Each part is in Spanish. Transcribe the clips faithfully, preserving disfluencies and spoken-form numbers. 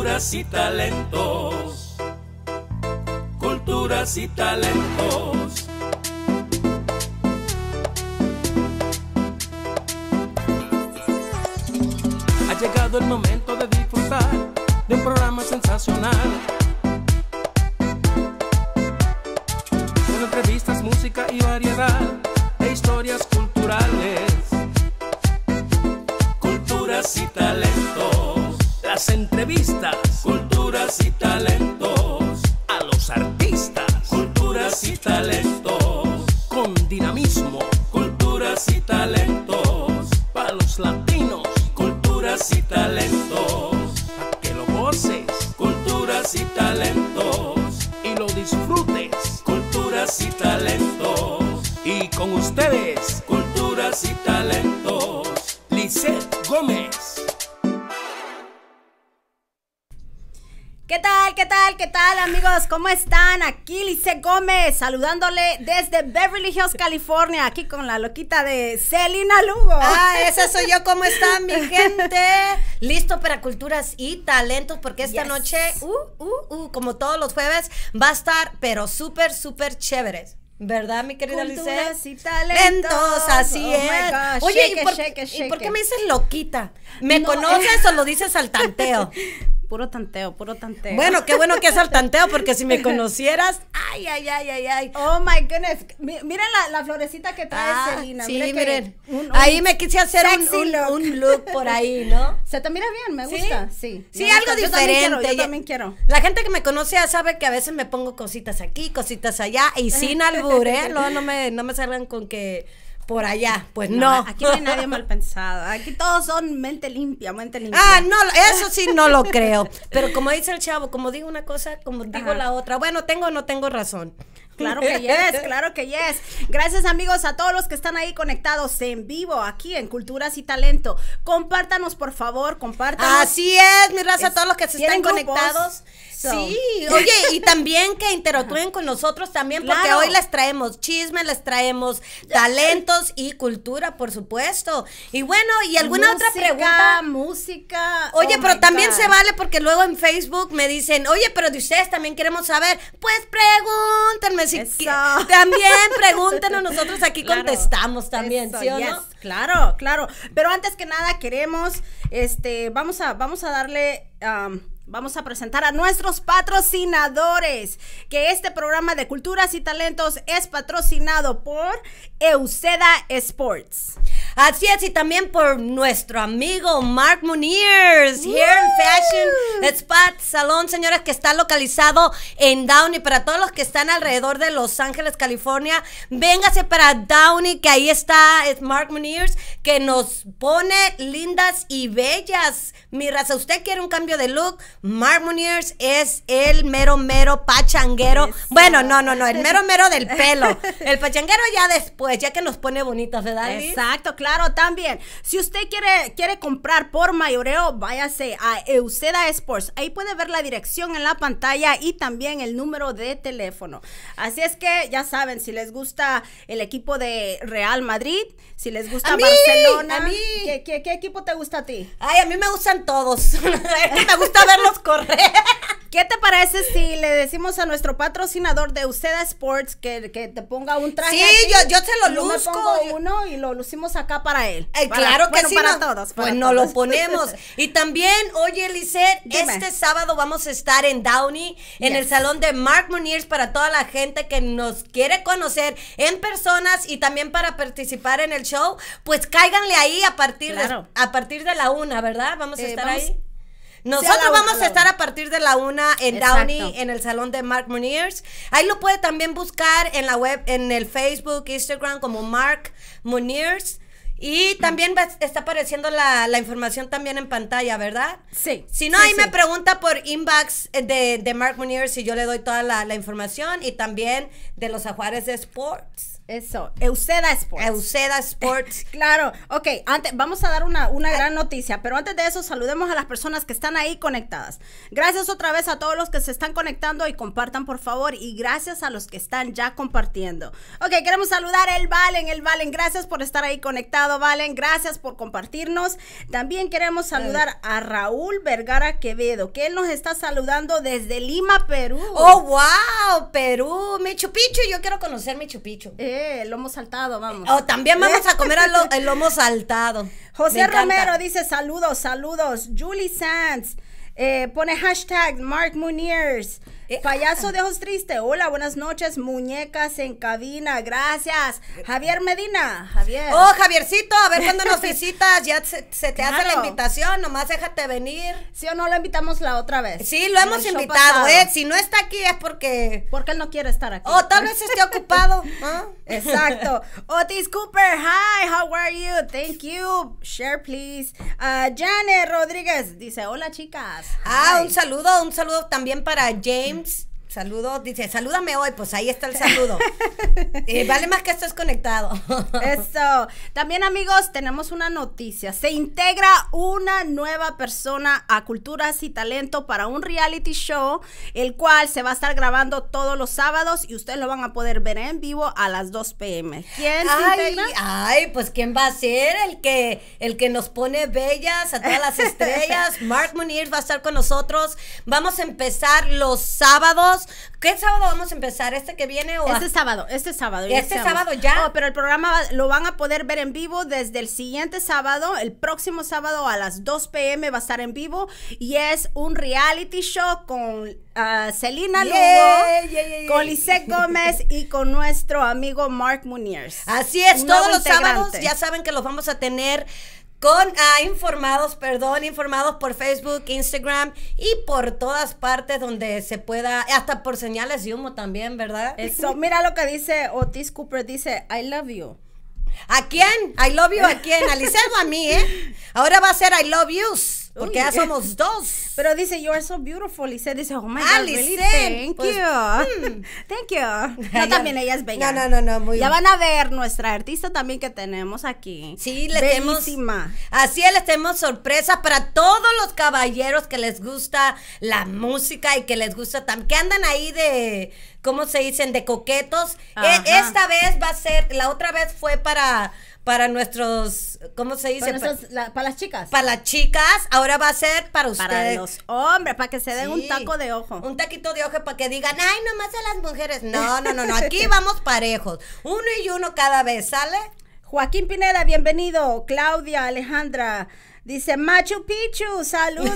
Culturas y talentos, culturas y talentos. Ha llegado el momento de disfrutar de un programa sensacional, con entrevistas, música y variedad de historias culturales. Culturas y talentos, las entrevistas. Culturas y talentos, a los artistas. Culturas y talentos, con dinamismo. Culturas y talentos, para los latinos. Culturas y talentos, para que lo goces. Culturas y talentos, y lo disfrutes. Culturas y talentos, y con ustedes, culturas y talentos, Lizeth Gómez. ¿Qué tal, qué tal, qué tal, amigos? ¿Cómo están? Aquí Lizeth Gómez, saludándole desde Beverly Hills, California, aquí con la loquita de Celina Lugo. Ah, esa soy yo. ¿Cómo están, mi gente? Listo para culturas y talentos, porque esta Yes. noche, uh, uh, uh, como todos los jueves, va a estar, pero súper, súper chéveres. ¿Verdad, mi querida Lizeth? Culturas y talentos, así oh es. my gosh. Oye, shake ¿y, it, por, shake it, ¿y shake por qué it. me dices loquita? ¿Me No, conoces eh. o lo dices al tanteo? Puro tanteo, puro tanteo. Bueno, qué bueno que es al tanteo, porque si me conocieras, ay, ay, ay, ay, ay. Oh my goodness. Mi- Miren la, la florecita que trae Ah, Celina. sí, Mira que miren. un- un ahí me quise hacer un, sexy un, look. un look por ahí, ¿no? Se te mira bien, me ¿Sí? gusta. Sí, Sí, me algo gusta. Yo diferente. también quiero, yo Ya- también quiero. La gente que me conoce ya sabe que a veces me pongo cositas aquí, cositas allá, y sin albur, ¿eh? Luego no me, no me salgan con que por allá, pues no. Aquí no hay nadie mal pensado. Aquí todos son mente limpia, mente limpia. Ah, no, eso sí no lo creo. Pero como dice el chavo, como digo una cosa, como digo Ajá. la otra. Bueno, tengo o no tengo razón. Claro que yes, claro que yes. Gracias, amigos, a todos los que están ahí conectados en vivo aquí en Culturas y Talento. Compártanos, por favor, compártanos. Así es, mi raza, Es- todos los que se ¿tienen están grupos? conectados. So. Sí, oye, y también que interactúen con nosotros también, porque Claro. hoy les traemos chisme, les traemos talentos y cultura, por supuesto. Y bueno, ¿y alguna Música, otra pregunta? música. Oye, oh pero my también God. se vale, porque luego en Facebook me dicen, oye, pero de ustedes también queremos saber. Pues pregúntenme si Eso. qui- también pregúntenos, nosotros aquí Claro. contestamos también, Eso, ¿sí o yes. no? Claro, claro. Pero antes que nada queremos, este, vamos a, vamos a darle, um, vamos a presentar a nuestros patrocinadores, que este programa de Culturas y Talentos es patrocinado por Euseda Sports. Así es, y también por nuestro amigo Mark Muniers, Hair and Fashion Spa Salón, señores, que está localizado en Downey. Para todos los que están alrededor de Los Ángeles, California, véngase para Downey, que ahí está es Mark Muniers, que nos pone lindas y bellas. Mi raza, usted quiere un cambio de look, Mark Muniers es el mero, mero pachanguero. Eso. Bueno, no, no, no, el mero, mero del pelo. El pachanguero ya después, ya que nos pone bonitas, ¿verdad, Liz? Exacto, claro, también. Si usted quiere, quiere comprar por mayoreo, váyase a Euseda Sports. Ahí puede ver la dirección en la pantalla y también el número de teléfono. Así es que ya saben, si les gusta el equipo de Real Madrid, si les gusta A mí, Barcelona, a mí. ¿qué, qué, qué equipo te gusta a ti? Ay, a mí me gustan todos. Es que me gusta verlos correr. ¿Qué te parece si le decimos a nuestro patrocinador de Euseda Sports que, que te ponga un traje? Sí, a ti? yo- yo se lo Y yo me luzco. pongo uno y lo lucimos acá para él. Ay, Para- claro que bueno, sí. para no- todos. para Pues no lo todos. ponemos. Y también, oye, Lizeth, Dime. este sábado vamos a estar en Downey, en Yes. el salón de Mark Muniers, para toda la gente que nos quiere conocer en personas y también para participar en el show. Pues cáiganle ahí a partir, Claro. de, a partir de la una, ¿verdad? Vamos a Eh, estar vamos- ahí. Nosotros Sí, a la una, vamos a a la estar una. a partir de la una en Exacto. Downey, en el salón de Mark Muniers. Ahí lo puede también buscar en la web, en el Facebook, Instagram, como Mark Muniers. Y también va- está apareciendo la, la información también en pantalla, ¿verdad? Sí. Si no, sí, ahí sí. me pregunta por inbox de, de Mark Muniers y yo le doy toda la, la información, y también de los Ajuares de Sports. Eso, Euseda Sports. Euseda Sports. Claro, ok, antes, vamos a dar una, una gran noticia, pero antes de eso saludemos a las personas que están ahí conectadas. Gracias otra vez a todos los que se están conectando y compartan por favor, y gracias a los que están ya compartiendo. Ok, queremos saludar a el Valen, el Valen, gracias por estar ahí conectado, Valen, gracias por compartirnos. También queremos saludar a Raúl Vergara Quevedo, que él nos está saludando desde Lima, Perú. Oh, wow, Perú, Machu Picchu, yo quiero conocer Machu Picchu. Eh, el lomo saltado, vamos. Oh, también vamos a comer el, lo, el lomo saltado. José Romero dice saludos, saludos. Julie Sands eh, pone hashtag Mark Muniers. Eh, Payaso de ojos tristes. Hola, buenas noches. Muñecas en cabina. Gracias. Javier Medina. Javier. Oh, Javiercito, a ver cuándo nos visitas. Ya se, se te Claro. hace la invitación, nomás déjate venir. ¿Sí o no lo invitamos la otra vez? Sí, lo En hemos el show invitado, pasado. eh. Si no está aquí es porque. Porque él no quiere estar aquí. Oh, tal vez esté ocupado. ¿Ah? Exacto. Otis Cooper, hi, how are you? Thank you. Share, please. Uh, Janet Rodríguez dice, hola, chicas. Ah, Hi. un saludo, un saludo también para James. Saludos, dice, salúdame hoy, pues ahí está el saludo. Eh, vale más que estés conectado. Eso. También, amigos, tenemos una noticia. Se integra una nueva persona a Culturas y Talento para un reality show, el cual se va a estar grabando todos los sábados y ustedes lo van a poder ver en vivo a las dos pe eme. ¿Quién se Ay, integra? ay, pues ¿quién va a ser el que el que nos pone bellas a todas las estrellas? Mark Munier va a estar con nosotros. Vamos a empezar los sábados. ¿Qué sábado vamos a empezar? ¿Este que viene o Este a- sábado, este sábado. Este iniciamos. sábado ya. Oh, pero el programa va- lo van a poder ver en vivo desde el siguiente sábado. El próximo sábado a las dos pe eme va a estar en vivo. Y es un reality show con uh, Celina Yeah, Lugo, yeah, yeah, yeah. con Lisette Gómez y con nuestro amigo Mark Muniers. Así es, Un todos nuevo los sábados integrante. ya saben que los vamos a tener con ah, informados, perdón, informados por Facebook, Instagram y por todas partes donde se pueda, hasta por señales de humo también, ¿verdad? Eso, mira lo que dice Otis Cooper, dice, I love you. ¿A quién? I love you, ¿a quién? ¿A Lisette o a mí, eh? Ahora va a ser I love yous, porque Uy. ya somos dos. Pero dice, you are so beautiful. Lisette dice, oh my Ah, God, really, Lisette, thank pues, you. Thank you. No, Ya- también ella es bella. No, no, no, no, muy Ya bien. van a ver nuestra artista también que tenemos aquí. Sí, les tenemos. Bellísima. Así es, les tenemos sorpresa para todos los caballeros que les gusta la música y que les gusta también, que andan ahí de, ¿cómo se dicen? De coquetos. Ajá. E- esta vez va a ser, la otra vez fue para, para nuestros, ¿cómo se dice? Para, nuestros- la- para las chicas. Para las chicas, ahora va a ser para ustedes. Para los hombres, para que se den Sí, un taco de ojo. Un taquito de ojo para que digan, ay, nomás a las mujeres. No, no, no, no, aquí vamos parejos. Uno y uno cada vez, ¿sale? Joaquín Pineda, bienvenido. Claudia Alejandra dice, Machu Picchu, saludos.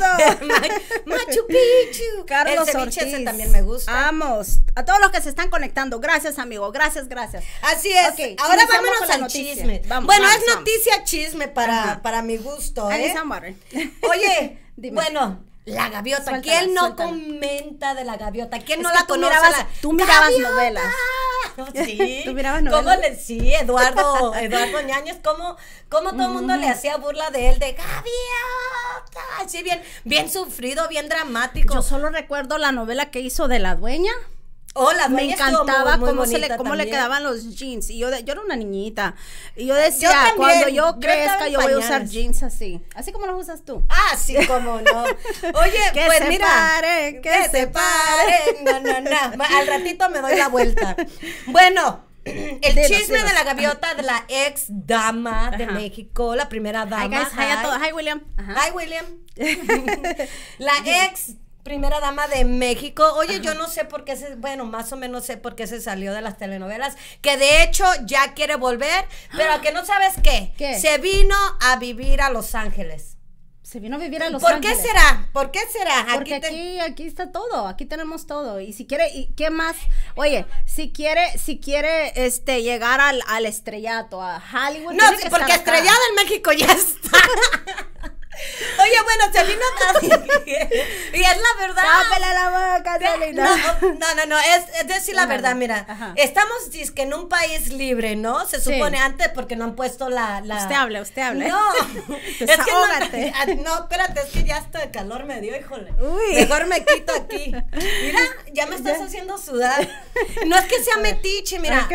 Ma- Machu Picchu. Carlos El ceviche Ortiz. ese también me gusta. Vamos. A todos los que se están conectando. Gracias, amigo. Gracias, gracias. Así es. Ok, Ahora iniciamos vámonos con la al noticia. chisme. Vamos, bueno, vamos, es vamos. noticia chisme para, Ajá. para mi gusto, I need ¿eh? some water. Oye, Dime. bueno, la gaviota. Suéltala, ¿Quién no suéltala. comenta de la gaviota? ¿Quién Es no que la tú conoce? mirabas- la- tú mirabas ¡Gaviota! novelas. Sí. ¿Tú mirabas ¿Cómo novelas? le sí, Eduardo, Eduardo Ñañez, cómo, cómo todo el mundo le hacía burla de él de gaviota? Así bien, bien sufrido, bien dramático. Yo solo recuerdo la novela que hizo de la dueña. Oh, la Me dueña estuvo encantaba muy, muy cómo, se le, bonita cómo le también. quedaban los jeans. Y yo, de- yo era una niñita. Y yo decía, también, cuando yo yo crezca, estaba en yo voy a usar pañales. jeans así. Así como los usas tú. Ah, sí, cómo no. Oye, Que pues se mira. paren, que se paren. No, no, no. Ma- Al ratito me doy la vuelta. Bueno, el Dinos, chisme dinos. de la gaviota de la ex dama de Ajá. México, la primera dama. Hi, guys. Hi a todos. Hi, William. Ajá. Hi, William. La ex primera dama de México. Oye, yo no sé por qué se, bueno, más o menos sé por qué se salió de las telenovelas, que de hecho ya quiere volver, pero a que no sabes qué, ¿Qué? se vino a vivir a Los Ángeles. Se vino a vivir a Los ¿Por Ángeles. qué será? ¿Por qué será? Porque te- aquí, aquí está todo, aquí tenemos todo. Y si quiere, y ¿qué más? Oye, si quiere, si quiere este llegar al, al estrellato, a Hollywood. No, tiene sí, que porque estar acá. estrellada en México ya está. Oye, bueno, se vino a... Y es la verdad. Tápele la boca, Celina. No, no, no, no, es, es decir la Ajá, verdad, mira, ajá. estamos dizque en un país libre, ¿no? Se Sí. supone antes porque no han puesto la... la... Usted hable, usted hable. No, es que no, Desahógate. ah, no, espérate, es que ya hasta el calor me dio, híjole. Uy. Mejor me quito aquí. Mira, ya me estás haciendo sudar. No es que sea metiche, Ah, mira. ¿qué fue?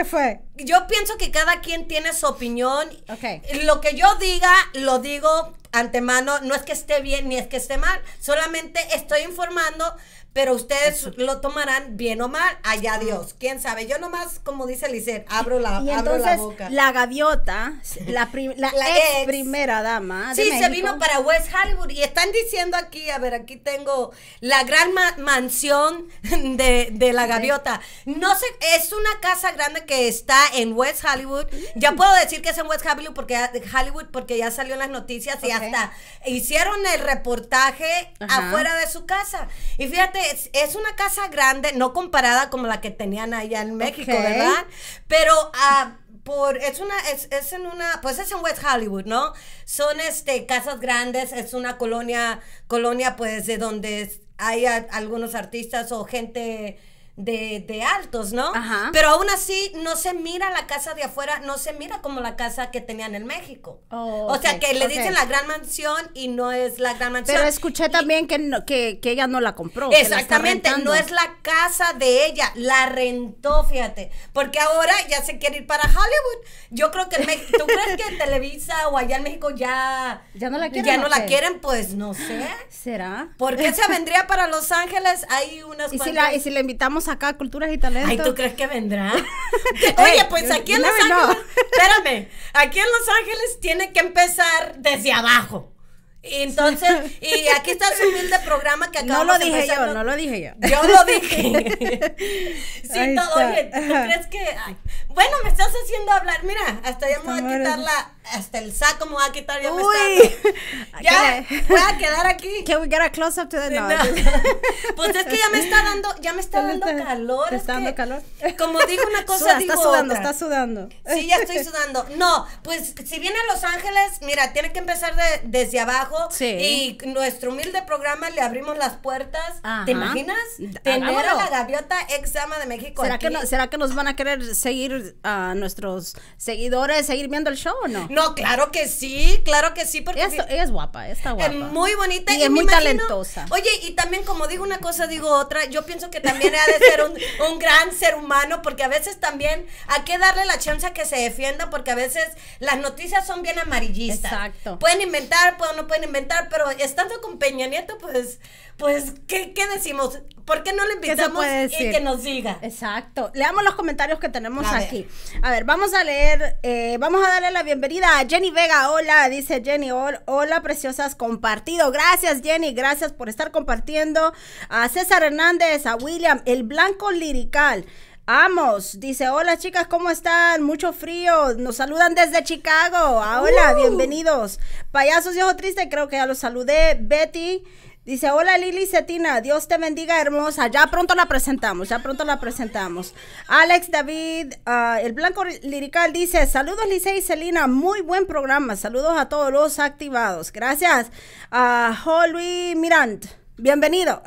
yo pienso que cada quien tiene su opinión. Okay. Lo que yo diga, lo digo antemano, no es que esté bien ni es que esté mal, solamente estoy informando, pero ustedes Eso. lo tomarán bien o mal, allá Dios, quién sabe. Yo nomás, como dice Lisette, abro la, y abro entonces, la boca. La gaviota, la, prim, la, la ex, ex primera dama de Sí, México. se vino para West Hollywood y están diciendo aquí, a ver, aquí tengo la gran ma mansión de, de la gaviota. No sé, es una casa grande que está en West Hollywood. Ya puedo decir que es en West Hollywood porque, Hollywood porque ya salió en las noticias y okay. hasta hicieron el reportaje Ajá. afuera de su casa. Y fíjate, Es, es una casa grande, no comparada como la que tenían allá en México, okay. ¿verdad? Pero uh, por es una es, es en una pues es en West Hollywood, ¿no? Son este casas grandes, es una colonia colonia pues de donde hay a, algunos artistas o gente de, de altos, ¿no? Ajá. Pero aún así no se mira la casa de afuera, no se mira como la casa que tenían en México. Oh, o sea, okay, que le okay. dicen la gran mansión y no es la gran mansión. Pero escuché y, también que, no, que, que ella no la compró. Exactamente, no es la casa de ella, la rentó, fíjate, porque ahora ya se quiere ir para Hollywood. Yo creo que en México, ¿tú crees que en Televisa o allá en México ya, ya no la quieren? Ya no la quieren, pues no sé. ¿Será? ¿Por qué se vendría para Los Ángeles? Hay unas ¿Y cuantas... si la, y si le invitamos acá, Culturas y Talentos? Ay, ¿tú crees que vendrá? Oye, pues aquí en Los Ángeles, espérame, aquí en Los Ángeles tiene que empezar desde abajo. Y entonces, y aquí está su humilde programa que acabamos No lo de dije empezar, yo, ¿no? no lo dije yo. Yo lo dije. Sí, Ahí todo, está. oye, ¿tú crees que...? Ay, bueno, me estás haciendo hablar, mira, hasta ya me voy a quitar la... Hasta el saco me voy a quitar, ya me está... Ya, voy a quedar aquí. Can we get a close up to the... No. No. Pues es que ya me está dando, ya me está dando calor. ¿Te está dando calor? Como digo una cosa, Suda, digo está sudando, otra. está sudando. Sí, ya estoy sudando. No, pues si viene a Los Ángeles, mira, tiene que empezar de, desde abajo. Sí. Y nuestro humilde programa le abrimos las puertas. Ajá. ¿Te imaginas? Tener Hagámoslo. a la gaviota ex dama de México ¿Será aquí. que, no, ¿Será que nos van a querer seguir a uh, nuestros seguidores, seguir viendo el show o no? No, claro que sí, claro que sí, porque Ella, ella es guapa, está guapa. es muy bonita y, y es muy imagino, talentosa. Oye, y también como digo una cosa, digo otra, yo pienso que también ha de ser un, un gran ser humano, porque a veces también hay que darle la chance a que se defienda, porque a veces las noticias son bien amarillistas. Exacto. Pueden inventar, pueden, no pueden inventar, pero estando con Peña Nieto, pues, pues, ¿qué, qué decimos? ¿Por qué no le invitamos y que nos diga? Exacto. Leamos los comentarios que tenemos A aquí. Ver. A ver, vamos a leer, eh, vamos a darle la bienvenida a Jenny Vega. Hola, dice Jenny. Hola, hola, preciosas, compartido. Gracias, Jenny. Gracias por estar compartiendo. A César Hernández, a William, el Blanco Lirical. Amos, dice, hola chicas, ¿cómo están? Mucho frío, nos saludan desde Chicago. Ah, hola, uh. bienvenidos. Payasos de Ojo Triste, creo que ya los saludé. Betty dice, hola Lili Cetina, Dios te bendiga, hermosa. Ya pronto la presentamos, ya pronto la presentamos. Alex David, uh, el Blanco Lirical dice, saludos Lice y Celina, muy buen programa, saludos a todos los activados. Gracias. Uh, Holly Mirand, bienvenido.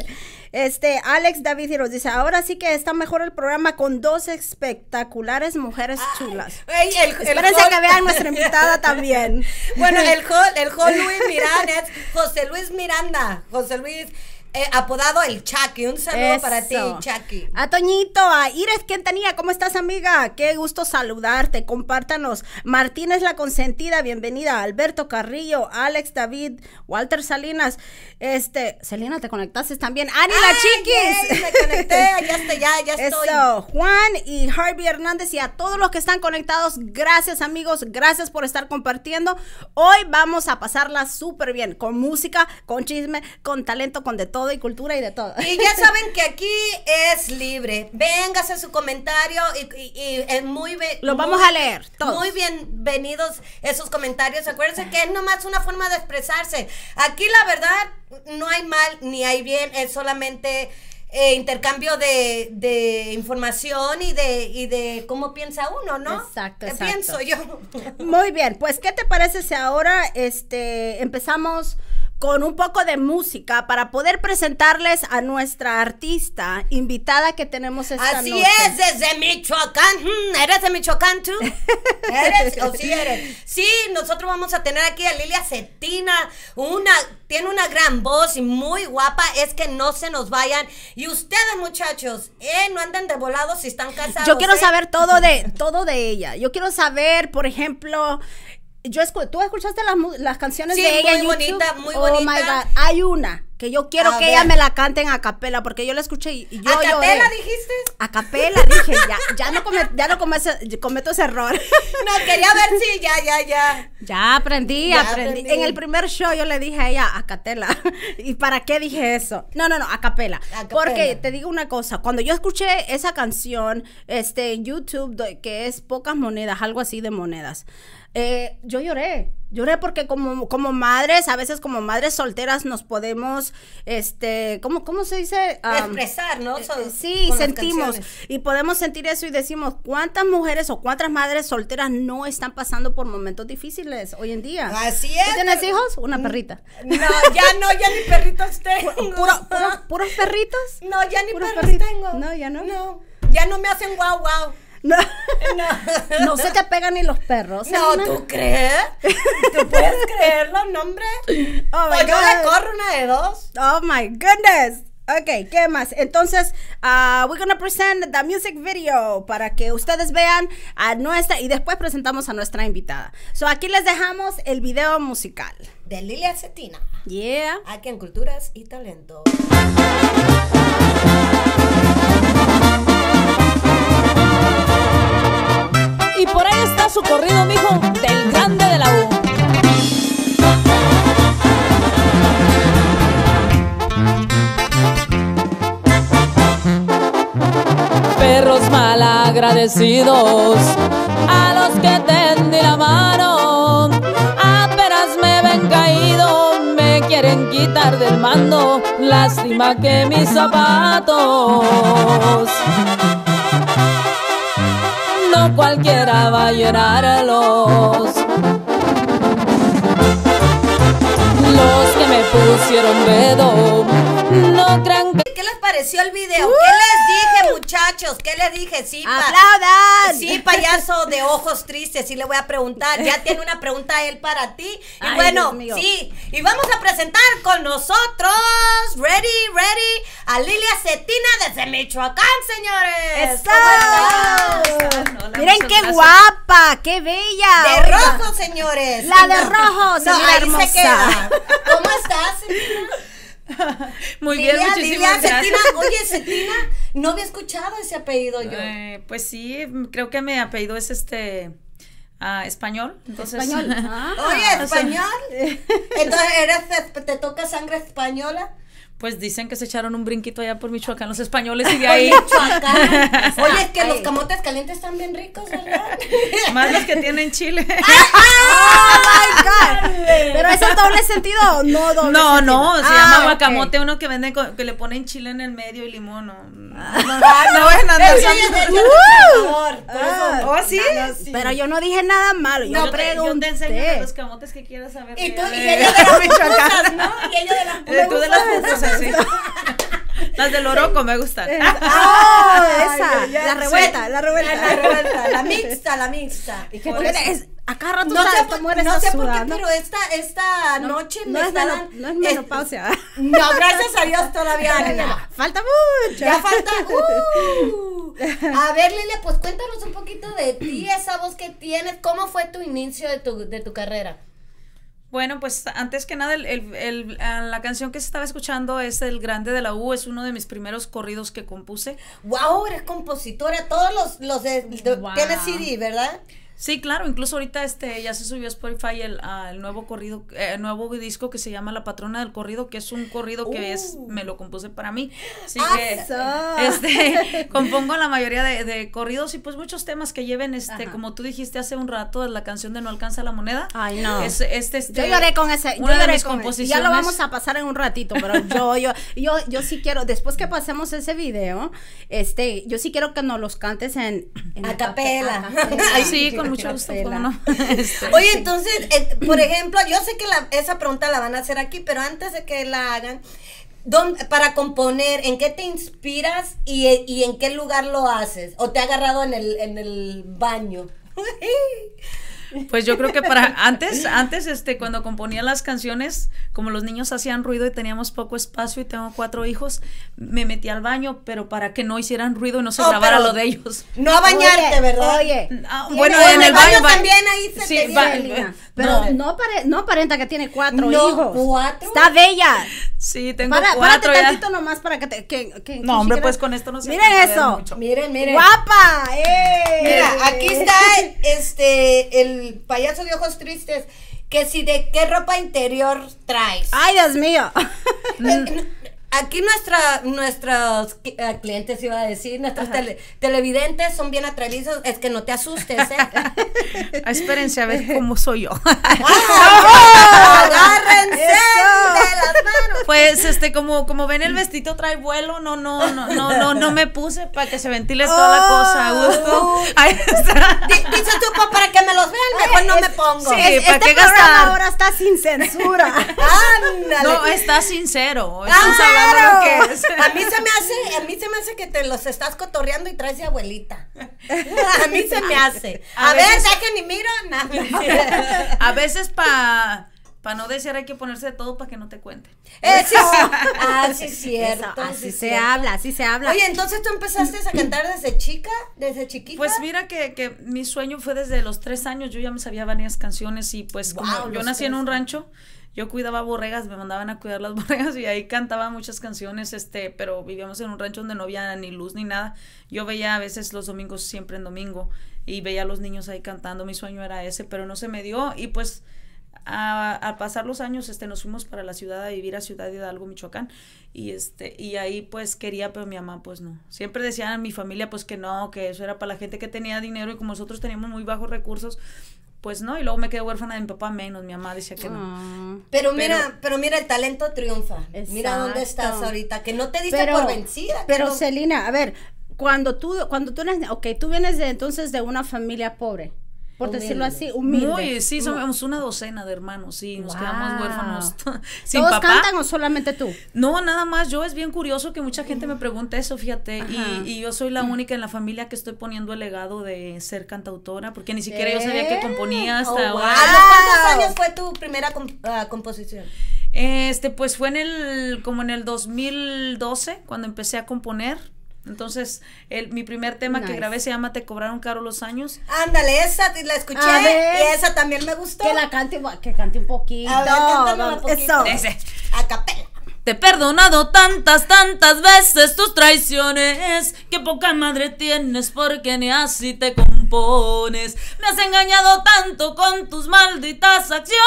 Este, Alex David Hiros dice, ahora sí que está mejor el programa con dos espectaculares mujeres Ay, chulas. Ey, el, el Espérense Hol... que vean nuestra invitada también. Bueno, el Hol, el Hol Luis Miranda es José Luis Miranda. José Luis, eh, apodado el Chucky. Un saludo Eso. para ti, Chucky. A Toñito, a Iris Quintanilla, ¿cómo estás, amiga? Qué gusto saludarte, compártanos. Martínez La Consentida, bienvenida. Alberto Carrillo, Alex David, Walter Salinas. Este, Selena, ¿te conectaste también? ¡Ani la Chiquis! Yay, me conecté, ya estoy, ya, ya estoy. Eso, Juan y Harvey Hernández y a todos los que están conectados, gracias amigos, gracias por estar compartiendo. Hoy vamos a pasarla súper bien, con música, con chisme, con talento, con de todo y cultura y de todo. Y ya saben que aquí es libre. Véngase su comentario y, y, y es muy bien. Lo vamos a leer todos. Muy bienvenidos esos comentarios. Acuérdense que es nomás una forma de expresarse. Aquí la verdad no hay mal ni hay bien, es solamente eh, intercambio de, de información y de, y de cómo piensa uno, ¿no? Exacto, ¿Qué exacto. pienso yo? Muy bien, pues ¿qué te parece si ahora este empezamos con un poco de música para poder presentarles a nuestra artista invitada que tenemos esta Así noche. es, desde Michoacán. Hmm, ¿Eres de Michoacán tú? ¿Eres? ¿O sí eres? Sí, nosotros vamos a tener aquí a Lilia Cetina, una, tiene una gran voz y muy guapa, es que no se nos vayan. Y ustedes, muchachos, eh, no anden de volados si están casados. Yo quiero ¿eh? saber todo de, todo de ella. Yo quiero saber, por ejemplo... Yo escu ¿Tú escuchaste las, las canciones Sí, de ella muy en YouTube? bonita, muy Oh bonita. my God, hay una que yo quiero A que ver. ella me la canten a capela, porque yo la escuché y, y yo ¿A lloré. capela dijiste? A capela, dije, ya, ya no, come, ya no come ese- cometo ese error. No, quería ver si ya, ya, ya. Ya aprendí, Ya aprendí. aprendí. En el primer show yo le dije a ella, a capela. ¿Y para qué dije eso? No, no, no, a capela. A capela. Porque te digo una cosa, cuando yo escuché esa canción este, en YouTube, do- que es Pocas Monedas, algo así de monedas, eh, yo lloré. Lloré porque como, como madres, a veces como madres solteras nos podemos, este, ¿cómo, cómo se dice? Um, Expresar, ¿no? So- eh, sí, con las sentimos canciones. y podemos sentir eso y decimos, ¿cuántas mujeres o cuántas madres solteras no están pasando por momentos difíciles hoy en día? Así ¿Tú es. tienes hijos? Una perrita. No, ya no, ya ni perritos tengo. Puro- puro- ¿Puros perritos? No, ya ni ¿Puros perros perritos? tengo. No, ya no. No, ya no me hacen guau guau. No. No. No se te pegan ni los perros. No, Selena. ¿tú crees? ¿Tú puedes creerlo, no, hombre? Oh my O yo God. le corro una de dos. Oh my goodness. Ok, ¿qué más? Entonces, uh, we're gonna present the music video para que ustedes vean a nuestra y después presentamos a nuestra invitada. So, aquí les dejamos el video musical. De Lilia Cetina. Yeah. Aquí en Culturas y Talento. Y por ahí está su corrido, mijo, del grande de la U. Perros malagradecidos, a los que tendí la mano, apenas me ven caído, me quieren quitar del mando, lástima que mis zapatos no cualquiera va a llenarlos. Los que me pusieron dedo, no crean que... ¿Qué les pareció el video? ¿Qué les dije, muchachos? ¿Qué les dije? Sí, pa- ¡Aplaudan! Sí, payaso de ojos tristes, sí le voy a preguntar. Ya tiene una pregunta él para ti. Y Ay, bueno, Dios mío. sí. Y vamos a presentar con nosotros, ready, ready, a Lilia Cetina desde Michoacán, señores. ¡Eso! ¿Cómo están? Hola, Miren muchas qué gracias. guapa, qué bella. De Oiga. rojo, señores. La de No, rojo, no, señora ahí hermosa. se queda. ¿Cómo estás, Cetina? Muy bien, Lilia, muchísimas Lilia gracias. Cetina. Oye, Cetina, no había escuchado ese apellido yo. Eh, pues sí, creo que mi apellido es este ah, español. Entonces, Español. Ah. Oye, español. Entonces, ¿eres, ¿te toca sangre española? pues dicen que se echaron un brinquito allá por Michoacán los españoles y de Oye, ahí. Michoacán. Oye, es que Ay. los camotes calientes están bien ricos, ¿verdad? Más los que tienen chile. ¡Oh, my God! Pero ese es doble sentido, no doble No, sentido. no, se Ah, llama ok. guacamote, uno que venden con- que le ponen chile en el medio y limón. No, Ah, no, no vayan a andar Eso ya usando- es de- Uh. por favor, por Ah. eso. ¿Oh, sí? No, sí. Pero yo no dije nada malo, yo, yo, te, yo pregunté. te enseño de los camotes que quieras saber. Y de- tú, y de- ella de las Michoacán. pupusas, ¿no? Y ella de las Eh, tú de las pupusas. pupusas, sí. Las del oroco me gustan. ¡Ah! Esa, Ay, ya, la sí. revuelta, la revuelta. La revuelta, la mixta, la mixta. Y que Por tú eso. eres, a cada rato No sabes, sé, esta por- mujer no está sé por qué, sudando. pero esta, esta noche no me es están... meno- no es menopausia. No, gracias a Dios todavía no. Falta mucho. Ya falta. Uh. A ver, Lilia, pues cuéntanos un poquito de ti, esa voz que tienes. ¿Cómo fue tu inicio de tu, de tu carrera? Bueno, pues antes que nada, el, el- el- ah, la canción que se estaba escuchando es El Grande de la U, es uno de mis primeros corridos que compuse. Wow, eres compositora. Todos los, los de, de- Wow. tienes C D, ¿verdad? Sí, claro, incluso ahorita este ya se subió a Spotify el, ah, el nuevo corrido, eh, el nuevo disco que se llama La Patrona del Corrido, que es un corrido que es, Uh. me lo compuse para mí. Así Ah, que Eso. este compongo la mayoría de, de corridos y pues muchos temas que lleven, este, Ajá. como tú dijiste hace un rato, de la canción de No Alcanza la Moneda. Ay, no. Es, este, este, Yo lloré con ese, yo una de lloré mis con ese. composiciones. Ya lo vamos a pasar en un ratito, pero yo, yo, yo, yo sí quiero, después que pasemos ese video, este, yo sí quiero que nos los cantes en, en A capela. capela. Ay, sí, con con mucho gusto, Tela. ¿cómo no? Este, Oye, entonces, eh, por ejemplo, yo sé que la, esa pregunta la van a hacer aquí, pero antes de que la hagan, ¿dónde- para componer, ¿en qué te inspiras y, y en qué lugar lo haces? ¿O te ha agarrado en el, en el baño? Pues yo creo que para antes, antes, este, cuando componía las canciones, como los niños hacían ruido y teníamos poco espacio y tengo cuatro hijos, me metí al baño, pero para que no hicieran ruido y no se Oh, grabara pero lo de ellos. No a bañarte, Oye, ¿verdad? Oye, Ah, tiene- bueno, O en el baño, va- también ahí se sí, te va- viene. Celina, no. pero no, pare- no aparenta que tiene cuatro No, hijos. ¿cuatro? Está bella. Sí, tengo Para, cuatro párate ya. tantito nomás para que te. Que, que- No, que hombre, si pues quieres- con esto no se Miren alcanza a ver eso. mucho. Miren, miren. ¡Guapa! ¡Eh! Mira, aquí está este el payaso de ojos tristes. Que si de qué ropa interior traes. ¡Ay, Dios mío! Eh, Aquí nuestra, nuestros cli- eh, clientes, iba a decir, nuestros tele- televidentes son bien atrevidos. Es que no te asustes, ¿eh? Ah, espérense a ver cómo soy yo. ¡Ah! ¡Agárrense Eso. de las manos! Pues, este, como, como ven el vestido trae vuelo, no, no, no, no, no, no me puse para que se ventile toda la cosa a gusto. Ahí está. Di- Dices tú, "Pa, para que me los vean, mejor no me pongo. sí. Es- ¿para este qué programa gastar? ahora está sin censura. Ándale. No, está sincero. ¡Claro! Estamos hablando de lo que es. A mí se me hace, a mí se me hace que te los estás cotorreando y traes de abuelita. A mí se me hace. A, A ver, veces- dejen y miro. No. A veces para pa no desear hay que ponerse de todo para que no te cuente. Eh, sí, sí. Ah, sí, es cierto. Eso, así sí, se cierto. habla, así se habla. Oye, entonces tú empezaste a cantar desde chica, desde chiquita. Pues mira que, que mi sueño fue desde los tres años, yo ya me sabía varias canciones y pues como Guau, yo los nací en tres un años. rancho, yo cuidaba borregas, me mandaban a cuidar las borregas y ahí cantaba muchas canciones, este, pero vivíamos en un rancho donde no había ni luz ni nada. Yo veía a veces los domingos, siempre en domingo, y veía a los niños ahí cantando, mi sueño era ese, pero no se me dio y pues a- al pasar los años este nos fuimos para la ciudad a vivir a Ciudad Hidalgo, Michoacán, y este y ahí pues quería, pero mi mamá pues no. Siempre decían en mi familia pues que no, que eso era para la gente que tenía dinero y como nosotros teníamos muy bajos recursos, pues no, y luego me quedé huérfana de mi papá menos, mi mamá decía que no. Ah. Pero mira, pero, mira, el talento triunfa. Mira dónde Exacto. estás ahorita, que no te diste Pero, por vencida. que pero no- Celina, a ver, cuando tú, cuando tú eres, ok, tú vienes de entonces de una familia pobre, por Humilde. decirlo así, humilde. Muy, sí, somos una docena de hermanos, sí, nos Wow. quedamos huérfanos sin ¿Todos papá. cantan o solamente tú? No, nada más, yo es bien curioso que mucha gente me pregunta eso, fíjate, Ajá. y, y yo soy la única en la familia que estoy poniendo el legado de ser cantautora, porque ni siquiera yo sabía que componía hasta Oh, wow. ahora. ¿A los cuántos años fue tu primera comp- ah, composición? Este, pues fue en el, como en el dos mil doce, cuando empecé a componer. Entonces, el, mi primer tema Nice. que grabé se llama Te cobraron caro los años. Ándale, esa la escuché A ver. y esa también me gustó. Que la cante, que cante un poquito. A ver, cántala un poquito. Eso. Ese. A capela. Te he perdonado tantas, tantas veces tus traiciones, que poca madre tienes porque ni así te compones. Me has engañado tanto con tus malditas acciones.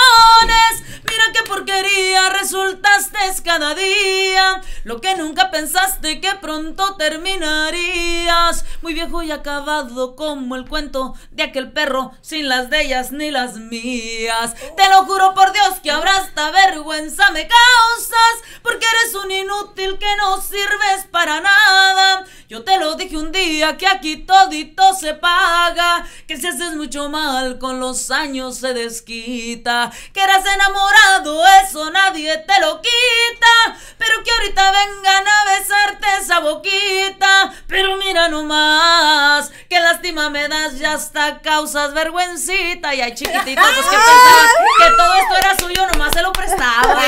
Mira qué porquería resultaste cada día. Lo que nunca pensaste que pronto terminarías. Muy viejo y acabado como el cuento de aquel perro sin las de ellas ni las mías. Te lo juro por Dios que ahora hasta vergüenza me causas, porque eres un inútil que no sirves para nada. Yo te lo dije un día que aquí todito se paga, que si haces mucho mal con los años se desquita, que eras enamorado, eso nadie te lo quita, pero que ahorita vengan a besarte esa boquita. Pero mira nomás, que lástima me das, ya hasta causas vergüencita. Y ay, chiquitito, pues que pensabas que todo esto era suyo, nomás se lo prestaba.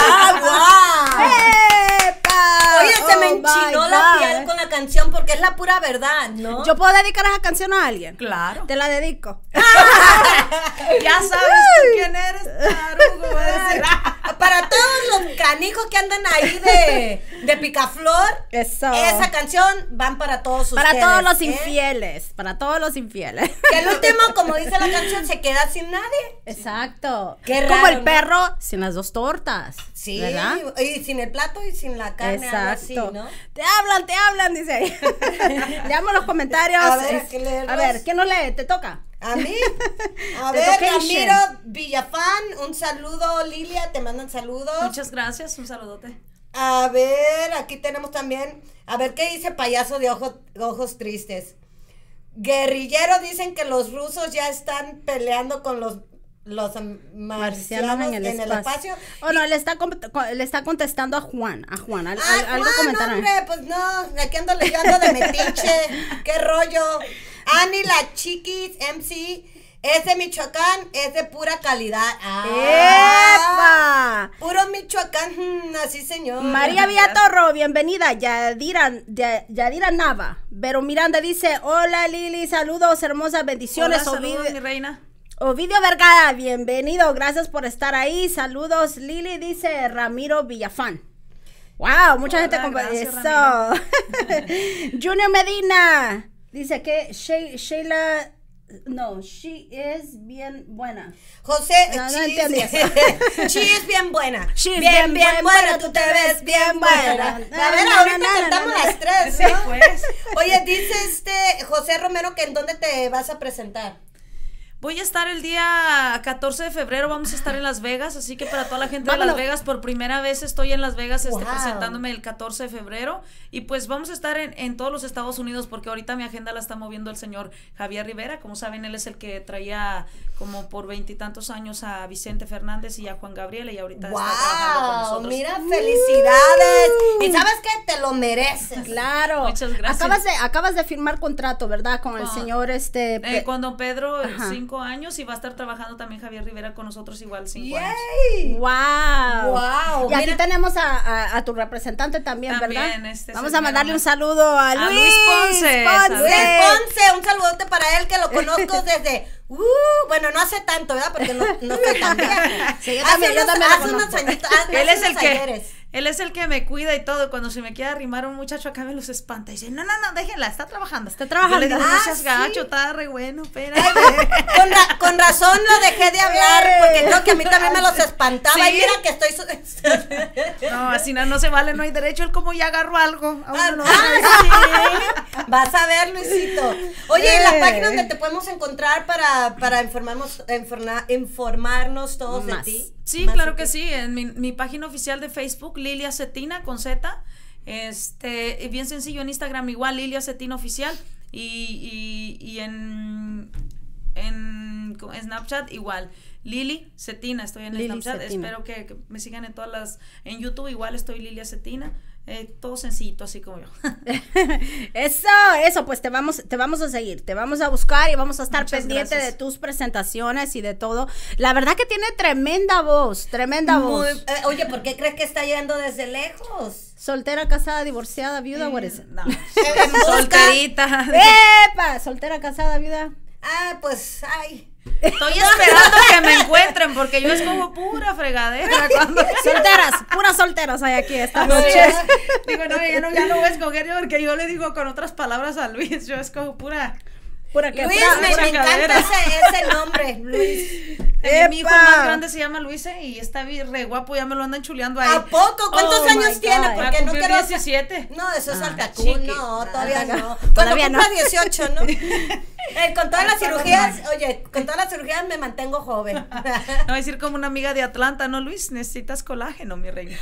¡Ah, guau! ¡Epa! Oye, se me Oh, enchinó my la God. piel con la canción porque es la pura verdad, ¿no? ¿Yo puedo dedicar esa canción a alguien? Claro. Te la dedico. Ya sabes tú quién eres, tarugo, va a decir. Para todos los canijos que andan ahí de, de picaflor, Eso. esa canción van para todos ustedes. Para todos los ¿eh? infieles. Para todos los infieles. Que el último, como dice la canción, se queda sin nadie. Exacto. Qué Como raro, el ¿no? perro sin las dos tortas. Sí, ¿verdad? y sin el plato y sin la carne, algo así, Exacto. ¿no? Te hablan, te hablan, dice ahí. Leamos los comentarios. A ver, hay Es- que leerlos. a ver, ¿quién nos lee? ¿Te toca? A mí, a The ver, Vocation. Ramiro Villafán, un saludo, Lilia, te mandan saludos. Muchas gracias, un saludote. A ver, aquí tenemos también, a ver, ¿qué dice payaso de ojos, ojos tristes? guerrilleros dicen que los rusos ya están peleando con los los marcianos en el, en el espacio. Oh, no, le está, le está contestando a Juan, a Juan, al, ah, algo Juan, comentaron. Hombre, pues no, aquí ando leyendo de metiche, qué rollo. Ani la Chiquis M C es de Michoacán, es de pura calidad. Ah, ¡epa! Puro Michoacán, así señor. María Villatorro, bienvenida. Yadira, Yadira Nava. Vero Miranda dice, hola Lili, saludos, hermosas bendiciones. Hola, saludos, Ovidio, mi reina. Ovidio Vergara, bienvenido, gracias por estar ahí. Saludos, Lili, dice Ramiro Villafán. Wow, mucha Hola, gente con gracias, eso. Junior Medina dice que She Sheila, no, she es bien buena. José, no, no she, entendí is, eso. she es bien buena. She is bien, bien bien buena, buena, tú te ves bien buena. A ver, No, ahorita no, no, cantamos no, no. las tres, Sí, ¿no? pues. Oye, dice este José Romero que en dónde te vas a presentar. Voy a estar el día catorce de febrero, vamos a estar en Las Vegas, así que para toda la gente Vámonos. de Las Vegas, por primera vez estoy en Las Vegas este, Wow. presentándome el catorce de febrero, y pues vamos a estar en, en todos los Estados Unidos, porque ahorita mi agenda la está moviendo el señor Javier Rivera. Como saben, él es el que traía como por veintitantos años a Vicente Fernández y a Juan Gabriel, y ahorita está trabajando con Wow, nosotros. mira, felicidades. Y sabes qué, te lo mereces. Claro. Muchas gracias. Acabas de, acabas de firmar contrato, ¿verdad? Con el Ah, señor este. Eh, Pe- con don Pedro, Ajá. cinco años, y va a estar trabajando también Javier Rivera con nosotros igual cinco años. Yay. Wow. Wow, Y aquí mira. tenemos a, a, a tu representante también, También, ¿verdad? este es Vamos el a mandarle mero un saludo a Luis, A Luis Ponce. Ponce. Luis Ponce, un saludote para él que lo conozco desde, uh, bueno, no hace tanto, ¿verdad? Porque no, no estoy tan vieja. Sí, yo Hace también, yo unos- también lo hace unos conozco. añitos, hace Él es el unos que ayeres. él es el que me cuida y todo. Cuando se me quiere arrimar un muchacho acá me los espanta y dice, no, no, no, déjenla, está trabajando. Está trabajando. Yo le digo, Ah, no seas sí. gacho, está re bueno, espérate. Con, ra- con razón lo dejé de hablar, porque creo que a mí también me los espantaba. Sí. Y mira que estoy... su- No, así no, no se vale, no hay derecho. Él como ya agarró algo. A uno no. Ah, sí. Vas a ver, Luisito. Oye, Eh. la página donde te podemos encontrar para, para informarnos, informa- informarnos todos Más. de ti. Sí, Más claro de que ti. sí. En mi, mi página oficial de Facebook, Lilia Cetina con Z. Este, bien sencillo, en Instagram igual, Lilia Cetina Oficial. Y, y, y en, en Snapchat igual. Lili Cetina, estoy en Lili Snapchat. Cetina. Espero que, que me sigan en todas las. En YouTube igual estoy Lilia Cetina. Eh, todo sencillito, así como yo. Eso, eso, pues te vamos, te vamos a seguir, te vamos a buscar y vamos a estar Muchas pendiente gracias. de tus presentaciones y de todo. La verdad que tiene tremenda voz, tremenda voz. Muy- eh, oye, ¿por qué crees que está llegando desde lejos? Soltera, casada, divorciada, viuda, what is it? No. En busca- Solterita. ¡Epa! Soltera, casada, viuda. Ah, pues, ay. Estoy esperando que me encuentren porque yo escojo pura fregadera cuando Solteras, puras solteras hay aquí esta Así noche. es. Digo, no, ya no, ya no voy a escoger yo porque yo le digo con otras palabras a Luis, yo escojo pura. Pura que Luis, pura- me, pura me encanta cadera. ese, ese nombre, Luis. Eh, mi hijo ¡Epa! más grande se llama Luis eh, y está bien re guapo, ya me lo andan chuleando ahí. ¿A poco? ¿Cuántos Oh, my años tiene? God. Va a Porque no cumplir quiero... diecisiete. No, eso es Ah, Altacún, chiqui. no, todavía no. Cuando Todavía no. cumpla dieciocho, ¿no? Eh, con todas las cirugías, oye, con todas las cirugías me mantengo joven. No va a decir como una amiga de Atlanta, ¿no, Luis? Necesitas colágeno, mi reina.